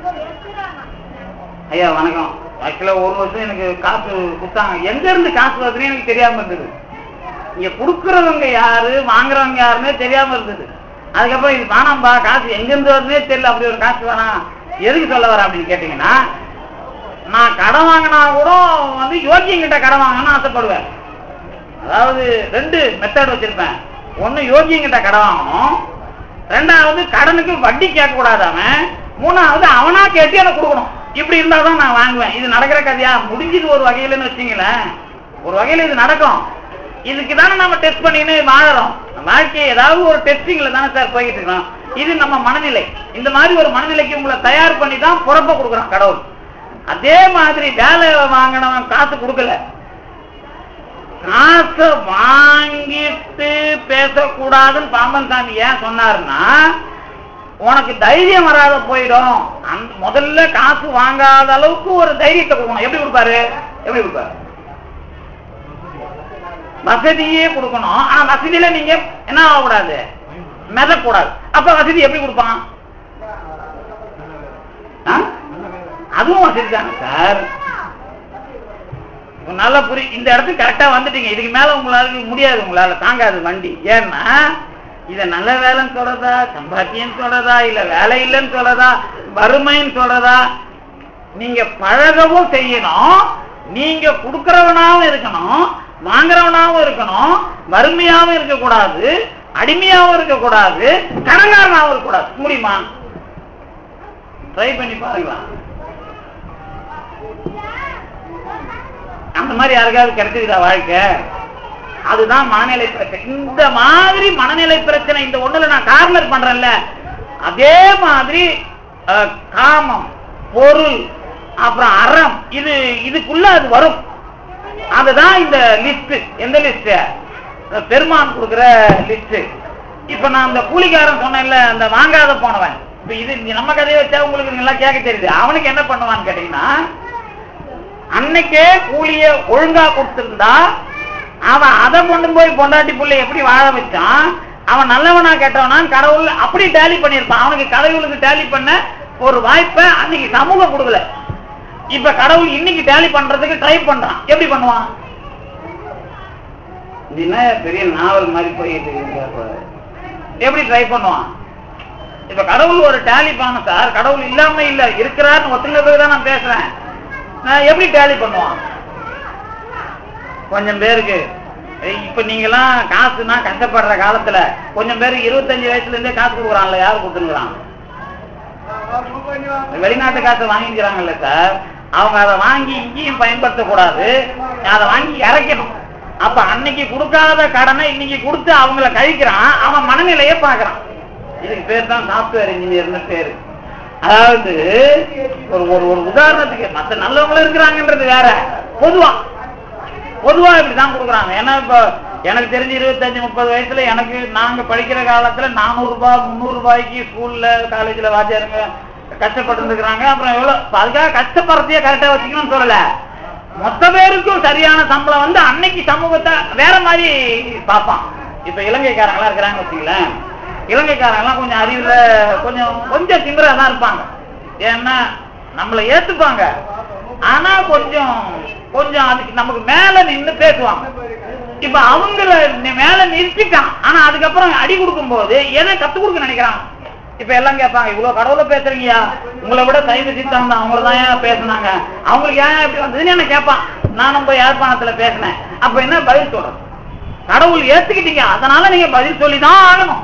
ஐயா வணக்கம், ஆக்சுவலா ஒரு வருஷம் எனக்கு காசு கொடுத்தாங்க, எங்க இருந்து காசு வருதுன்னு எனக்கு தெரியாம இருந்தது. இங்க கொடுக்கறவங்க யாரு வாங்குறவங்க யாருன்னே தெரியாம இருந்தது. அதுக்கப்புறம் இது வேணாம்பா, காசு எங்க இருந்து வருதுன்னே தெரியல, அப்படி ஒரு காசு வேணாம், எதுக்கு சொல்ல வர அப்படின்னு கேட்டீங்கன்னா, நான் கடன் வாங்கினா கூட வந்து யோகியங்கிட்ட கடன் வாங்கணும்னு ஆசைப்படுவேன். அதாவது ரெண்டு மெத்தட் வச்சிருப்பேன். ஒன்னு யோகியங்கிட்ட கடன் வாங்கணும், ரெண்டாவது கடனுக்கு வட்டி கேட்க கூடாது அவன், மூணாவது அவனா கேட்டு எனக்கு கொடுக்கணும். இப்படி இருந்தாதான் நான் வாங்குவேன். இது நடக்கிற கதையா? முடிஞ்சது ஒரு வகையிலன்னு வச்சுங்களேன், ஒரு வகையில இது நடக்கும். இதுக்கு தானே நம்ம டெஸ்ட் பண்ணின்னு வாழறோம். வாழ்க்கையை ஏதாவது ஒரு டெஸ்டிங்ல தானே சார் போயிட்டு இருக்கோம். இது நம்ம மனநிலை. இந்த மாதிரி ஒரு மனநிலைக்கு உங்களை தயார் பண்ணி தான் பிறப்ப கொடுக்குறான் கடவுள். அதே மாதிரி வேலை வாங்கினவன் காசு கொடுக்கல, காசை வாங்கிட்டு பேசக்கூடாதுன்னு பாம்பன் சாமி ஏன் சொன்னாருன்னா, உனக்கு தைரியம் வராத போயிடும். அந்த முதல்ல காசு வாங்காத அளவுக்கு ஒரு தைரியத்தை கொடுக்கணும். எப்படி கொடுப்பாரு? எப்படி கொடுப்பாரு? வசதியே கொடுக்கணும். ஆனா வசதியில நீங்க என்ன ஆகக்கூடாது, மிதக்கூடாது. அப்ப வசதி எப்படி கொடுப்பான்? அதுவும் வசதி தானே சார். நல்லா புரி இந்த இடத்துக்கு கரெக்டா வந்துட்டீங்க. இதுக்கு மேல உங்களால முடியாது, உங்களால தாங்காது வண்டி. ஏன்னா இத நல்ல வேலைன்னு சொல்றதா, சம்பாத்தியம் சொல்றதா, இல்ல வேலை இல்லைன்னு சொல்றதா, வறுமைன்னு சொல்றதா? நீங்க பழகவும் செய்யணும், நீங்க கொடுக்கறவனாவும் இருக்கணும், வாங்குறவனாவும் இருக்கணும், வறுமையாவும் இருக்கக்கூடாது, அடிமையாவும் இருக்கக்கூடாது, கடங்காரனாவும் இருக்கக்கூடாது. முடியுமா? ட்ரை பண்ணி பாருங்களா. அந்த மாதிரி யாருக்காவது கிடைச்சிருக்கா வாழ்க்கை? அதுதான் மனநிலை பிரச்சனை. இந்த மாதிரி மனநிலை பிரச்சனை இந்த ஒண்ணுல நான் கார்னர் பண்றேன்ல, அதே மாதிரி காமம், பொருள், அப்புறம் அறம், இது இதுக்குள்ள அது வரும். அதுதான் இந்த லிஸ்ட். எந்த லிஸ்ட்? பெருமான் கொடுக்கிற லிஸ்ட். இப்ப நான் அந்த கூலிக்காரன் சொன்னேன்ல, அந்த வாங்காத போனவன், இப்ப இது நம்ம கதையை வச்சா உங்களுக்கு நல்லா கேட்க தெரியுது. அவனுக்கு என்ன பண்ணுவான்னு கேட்டீங்கன்னா, அன்னைக்கே கூலிய ஒழுங்கா கொடுத்திருந்தா அவன் அதை கொண்டு போய் பொண்டாட்டி புள்ளை எப்படி வாழ வச்சான், அவன் நல்லவனா கெட்டவனா கடவுள் அப்படி டேலி பண்ணிருப்பான். அவனுக்கு கடவுளுக்கு டேலி பண்ண ஒரு வாய்ப்பை அன்னைக்கு சமூகம் கொடுக்கல. இப்ப கடவுள் இன்னைக்கு டேலி பண்றதுக்கு ட்ரை பண்றான். எப்படி பண்ணுவான்? பெரிய நாவல் மாதிரி போயிட்டு எப்படி ட்ரை பண்ணுவான்? இப்ப கடவுள் ஒரு டேலி பண்ண சார், கடவுள் இல்லாம இல்ல, இருக்கிறார்னு ஒத்துங்கிறதுக்கு தான் நான் பேசுறேன். எப்படி டேலி பண்ணுவான்? கொஞ்சம் பேருக்கு இப்ப நீங்கெல்லாம் காசுனா கஷ்டப்படுற காலத்துல கொஞ்சம் பேருக்கு இருபத்தஞ்சு வயசுல இருந்தே காசு கொடுக்குறான்ல, யாரு கொடுத்துருக்குறான்? வெளிநாட்டு காசை வாங்கிக்கிறாங்கல்ல சார், அவங்க அதை வாங்கி இங்கேயும் பயன்படுத்தக்கூடாது, அதை வாங்கி இறக்கணும். அப்ப அன்னைக்கு கொடுக்காத கடனை இன்னைக்கு கொடுத்து அவங்கள கழிக்கிறான், அவன் மனநிலையை பாக்குறான். இதுக்கு பேர் தான் சாப்ட்வேர் இன்ஜினியர்னு பேரு. அதாவது ஒரு ஒரு உதாரணத்துக்கு மற்ற நல்லவங்களும் இருக்கிறாங்கன்றது வேற, பொதுவா பொதுவா இப்படிதான் கொடுக்குறாங்க. ஏன்னா இப்ப எனக்கு தெரிஞ்சு இருபத்தஞ்சு முப்பது வயசுல எனக்கு நாங்க படிக்கிற காலத்துல நானூறு ரூபாய் முந்நூறு ரூபாய்க்கு ஸ்கூல்ல காலேஜ்ல வாத்தியாருங்க கஷ்டப்பட்டு இருந்துக்கிறாங்க. அப்புறம் எவ்வளவு அதுக்காக கஷ்டப்படுறதையே கரெக்டா வச்சுக்கணும்னு சொல்லல, மொத்த பேருக்கும் சரியான சம்பளம் வந்து அன்னைக்கு சமூகத்தை வேற மாதிரி பார்ப்பான். இப்ப இலங்கைக்காரங்களா இருக்கிறாங்க வச்சுங்களேன், இலங்கைக்காரங்களாம் கொஞ்சம் அறிவுல கொஞ்சம் கொஞ்சம் திமிரா தான் இருப்பாங்க. ஏன்னா நம்மளை ஏத்துப்பாங்க, ஆனா கொஞ்சம் கொஞ்சம் அதுக்கு நமக்கு மேல நின்று பேசுவாங்க. இப்ப அவங்கள மேல நிறுத்திட்டான், ஆனா அதுக்கப்புறம் அடி கொடுக்கும் போது எதை கத்து கொடுக்க நினைக்கிறாங்க. இப்ப எல்லாம் கேட்பாங்க, இவ்வளவு கடவுளை பேசுறீங்கயா, உங்களை விட சைவ சித்தாந்தம் தான் அவங்களதான் ஏன் பேசினாங்க, அவங்களுக்கு ஏன் இப்படி வந்ததுன்னு என்ன கேட்பான். நானும் போய் யாழ்ப்பாணத்துல பேசினேன். அப்ப என்ன பதில் சொல்றது? கடவுள் ஏத்துக்கிட்டீங்க, அதனால நீங்க பதில் சொல்லிதான் ஆகணும்.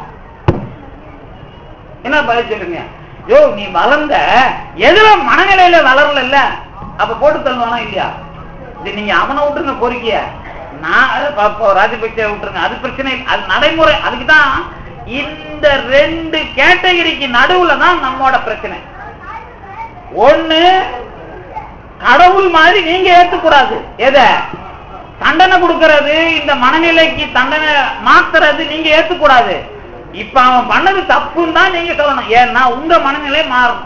என்ன பதில் சொல்லுங்க? யோ நீ வளர்ந்த எதுல மனநிலையில வளரல இல்ல, அப்ப போட்டு தள்ளுவானா இல்லையா? இது நீங்க அவனை விட்டுருங்க பொறுக்கிய, நான் ராஜபக்சே விட்டுருங்க, அது பிரச்சனை, அது நடைமுறை. அதுக்குதான் இந்த ரெண்டு கேட்டகரிக்கு நடுவுல தான் நம்மோட பிரச்சனை. ஒண்ணு கடவுள் மாதிரி நீங்க ஏத்துக்கூடாது, எத தண்டனை கொடுக்கறது, இந்த மனநிலைக்கு தண்டனை மாத்துறது நீங்க ஏத்துக்கூடாது. இப்ப அவன் பண்ணது தப்புன்னு தான் நீங்க சொல்லணும். ஏன்னா உங்க மனநிலை மாறும்.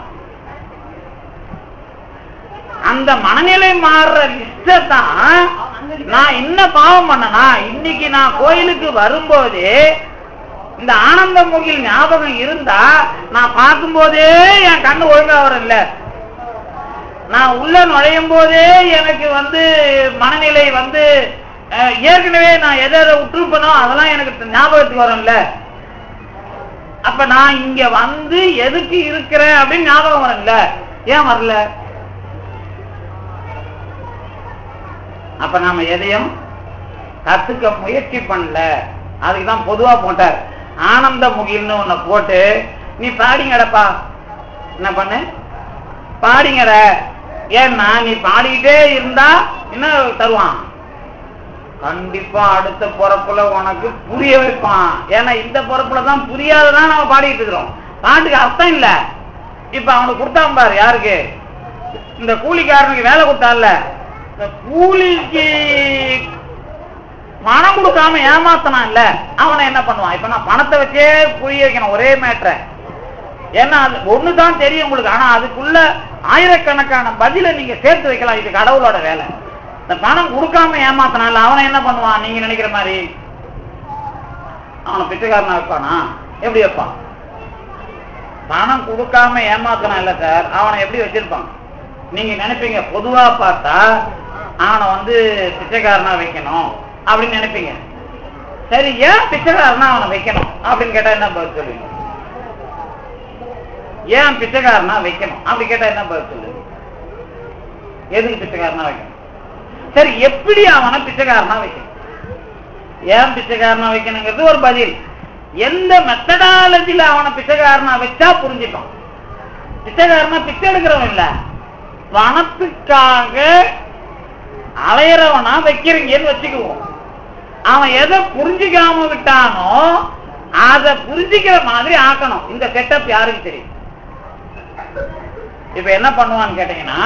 அந்த மனநிலை மாறுற லிஸ்ட தான் நான் என்ன பாவம் பண்ணனா, இன்னைக்கு நான் கோயிலுக்கு வரும்போதே இந்த ஆனந்த முகில் ஞாபகம் இருந்தா நான் பார்க்கும் போதே என் கண்ணு ஒழுங்கா வரல, நான் உள்ள நுழையும் போதே எனக்கு வந்து மனநிலை வந்து ஏற்கனவே நான் எதை எதை விட்டுருப்பனோ அதெல்லாம் எனக்கு ஞாபகத்துக்கு வரும்ல. அப்ப நான் இங்க வந்து எதுக்கு இருக்கிறேன் அப்படின்னு ஞாபகம் வரல. ஏன் வரல? அப்ப நாம எதையும் கத்துக்க முயற்சி பண்ணல. அதுக்குதான் பொதுவா போட்டார் ஆனந்த முகில்னு ஒன்ன போட்டு, நீ பாடிங்கடப்பா, என்ன பண்ணு பாடிங்கட. ஏன்னா நீ பாடிக்கிட்டே இருந்தா என்ன தருவான்? கண்டிப்பா அடுத்த பொறப்புல உனக்கு புரிய வைப்பான். ஏன்னா இந்த பொறப்புல தான் புரியாததான் நம்ம பாடிட்டு இருக்கிறோம். பாட்டுக்கு அர்த்தம் இல்ல. இப்ப அவனுக்கு கொடுத்தான் பாரு, யாருக்கு? இந்த கூலிக்காரனுக்கு வேலை கொடுத்தான்ல, இந்த கூலிக்கு பணம் கொடுக்காம ஏமாத்தனான் இல்ல, அவனை என்ன பண்ணுவான்? இப்ப நான் பணத்தை வச்சே புரிய வைக்கணும் ஒரே மேட்டரை. ஏன்னா அது ஒண்ணுதான் தெரியும் உங்களுக்கு, ஆனா அதுக்குள்ள ஆயிரக்கணக்கான பதில நீங்க சேர்த்து வைக்கலாம். இது கடவுளோட வேலை. இந்த பணம் கொடுக்காம ஏமாத்தனால அவனை என்ன பண்ணுவான்? நீங்க நினைக்கிற மாதிரி அவனை பிச்சைக்காரனா வைப்பானா? எப்படி வைப்பான்? பணம் கொடுக்காம ஏமாத்தணும் இல்ல சார், அவனை எப்படி வச்சிருப்பான்? நீங்க நினைப்பீங்க பொதுவா பார்த்தா அவனை வந்து பிச்சைக்காரனா வைக்கணும் அப்படின்னு நினைப்பீங்க. சரி, ஏன் பிச்சைக்காரனா அவனை வைக்கணும் அப்படின்னு கேட்டா என்ன பதில் சொல்லுவீங்க? ஏன் பிச்சைக்காரனா வைக்கணும் அப்படி கேட்டா என்ன பதில் சொல்லுவீங்க? எதுக்கு பிச்சைக்காரனா வைக்கணும்? சரி, எப்படி அவனை பிச்சைக்காரனா வைக்கணும்? ஏன் பிச்சைக்காரனா வைக்கணுங்கிறது ஒரு பதில். எந்த மெத்தடாலஜில அவனை பிச்சைக்காரனா வச்சா புரிஞ்சுப்பான்? பிச்சைக்காரனா பிச்சை எடுக்கிறவன் இல்ல, பணத்துக்காக அலையறவனா வைக்கிறீங்கன்னு வச்சுக்குவோம். அவன் எதை புரிஞ்சுக்காம விட்டானோ அதை புரிஞ்சுக்கிற மாதிரி ஆக்கணும். இந்த செட்டப் யாருக்கு தெரியும்? இப்ப என்ன பண்ணுவான்னு கேட்டீங்கன்னா,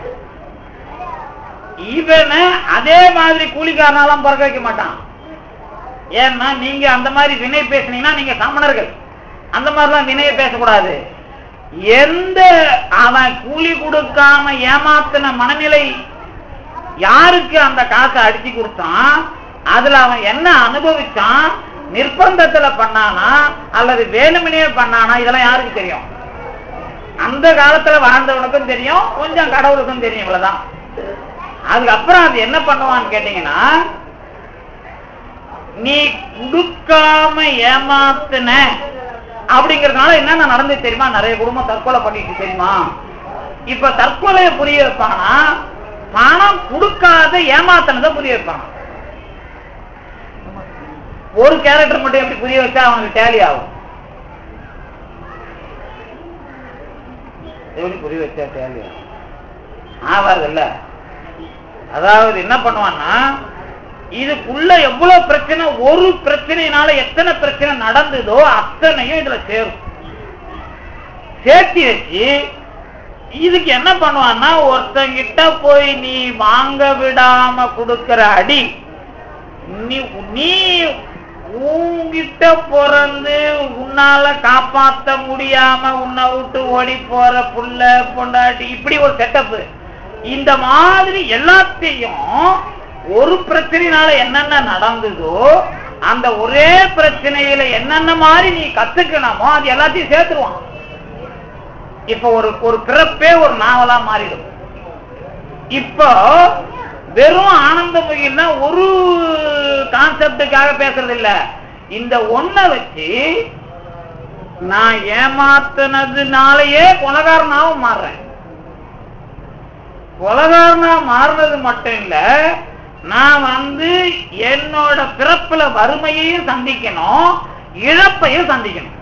இவனை அதே மாதிரி கூலிக்காரனாலாம் பிறக்க வைக்க மாட்டான். ஏன்னா நீங்க அந்த மாதிரி வினை பேசுனீங்கன்னா நீங்க சமணர்கள். அந்த மாதிரிலாம் வினைய பேசக்கூடாது. எந்த அவன் கூலி கொடுக்காம ஏமாத்தின மனநிலை யாருக்கு அந்த காசை அடிச்சு கொடுத்தான், அதுல அவன் என்ன அனுபவிச்சான், நிர்பந்தத்துல பண்ணானா அல்லது வேணுமனே பண்ணானா, இதெல்லாம் யாருக்கு தெரியும்? அந்த காலத்துல வாழ்ந்தவனுக்கும் தெரியும், கொஞ்சம் கடவுளுக்கும் தெரியும், இவ்வளவுதான். அதுக்கப்புறம் அது என்ன பண்ணுவான்னு கேட்டீங்கன்னா, நீ கொடுக்காம ஏமாத்தின அப்படிங்கறதுனால என்னென்ன நடந்து தெரியுமா? நிறைய குடும்பம் தற்கொலை பண்ணிட்டு தெரியுமா? இப்ப தற்கொலையை புரிய வைப்பானா, பணம் கொடுக்காத ஏமாத்தினதை புரிய வைப்பானா? ஒரு கேரக்டர் மட்டும் எப்படி புரிய வச்சா அவனுக்கு டேலி ஆகும்? எப்படி புரிய வச்சா டேலி ஆகும்? ஆகாது இல்ல. அதாவது என்ன பண்ணுவான்னா, இதுக்குள்ள எவ்வளவு பிரச்சனை, ஒரு பிரச்சனையினால எத்தனை பிரச்சனை நடந்ததோ அத்தனையும் இதுல சேரும். சேர்த்தி வச்சு இதுக்கு என்ன பண்ணுவான்னா, ஒருத்தங்கிட்ட போய் நீ வாங்க விடாம கொடுக்கிற அடி, நீ நீ உன்கிட்ட பிறந்து உன்னால காப்பாற்ற முடியாம உன்னை விட்டு ஓடி போற புள்ள பொண்டாட்டி, இப்படி ஒரு செட்டப். இந்த மாதிரி எல்லாத்தையும் ஒரு பிரச்சனையினால என்னென்ன நடந்ததோ அந்த ஒரே பிரச்சனையில என்னென்ன மாதிரி நீ கத்துக்கணுமோ அது எல்லாத்தையும் சேர்த்துருவான். இப்ப ஒரு ஒரு பிறப்பே ஒரு நாவலா மாறிடும். இப்போ வெறும் ஆனந்த முகில்னா ஒரு கான்செப்டுக்காக பேசுறது இல்ல. இந்த ஒன்ன வச்சு நான் ஏமாத்தினதுனாலயே கொலகாரனாவும் மாறுறேன். கொலகாரனா மாறுறது மட்டும் இல்ல, நான் வந்து என்னோட பிறப்புல வறுமையையும் சந்திக்கணும், இழப்பையும் சந்திக்கணும்.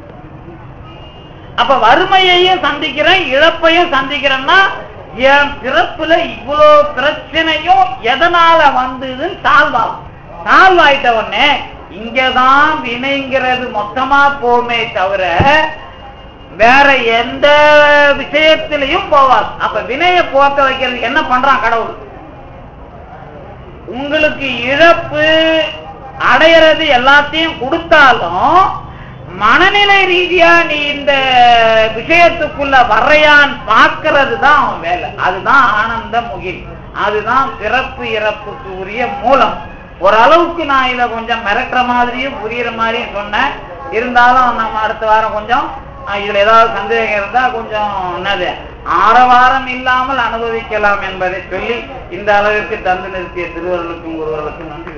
அப்ப வறுமையையும் சந்திக்கிறேன், இழப்பையும் சந்திக்கிறேன்னா என் பிறப்புல இவ்வளவு பிரச்சனையும் எதனால வந்ததுன்னு சால்வ் ஆகும். சால்வ் ஆயிட்ட உடனே இங்கதான் வினைங்கிறது மொத்தமா போமே தவிர வேற எந்த விஷயத்திலையும் போவாது. அப்ப வினையை போக்க வைக்கிறதுக்கு என்ன பண்றான் கடவுள்? உங்களுக்கு இழப்பு அடையிறது எல்லாத்தையும் கொடுத்தாலும் மனநிலை ரீதியா நீ இந்த விஷயத்துக்குள்ள வர்றையான் பார்க்கிறது தான் அவன் வேலை. அதுதான் ஆனந்த முகில், அதுதான் பிறப்பு இறப்புக்கு உரிய மூலம். ஓரளவுக்கு நான் இதை கொஞ்சம் மிரட்டுற மாதிரியும் புரியுற மாதிரியும் சொன்னேன். இருந்தாலும் நம்ம அடுத்த வாரம் கொஞ்சம் இதுல ஏதாவது சந்தேகம் இருந்தா கொஞ்சம் என்னது ஆரவாரம் இல்லாமல் அனுபவிக்கலாம் என்பதை சொல்லி இந்த அளவிற்கு தந்து நிறுத்திய திருவர்களுக்கும் ஒருவர்களுக்கும் நன்றி.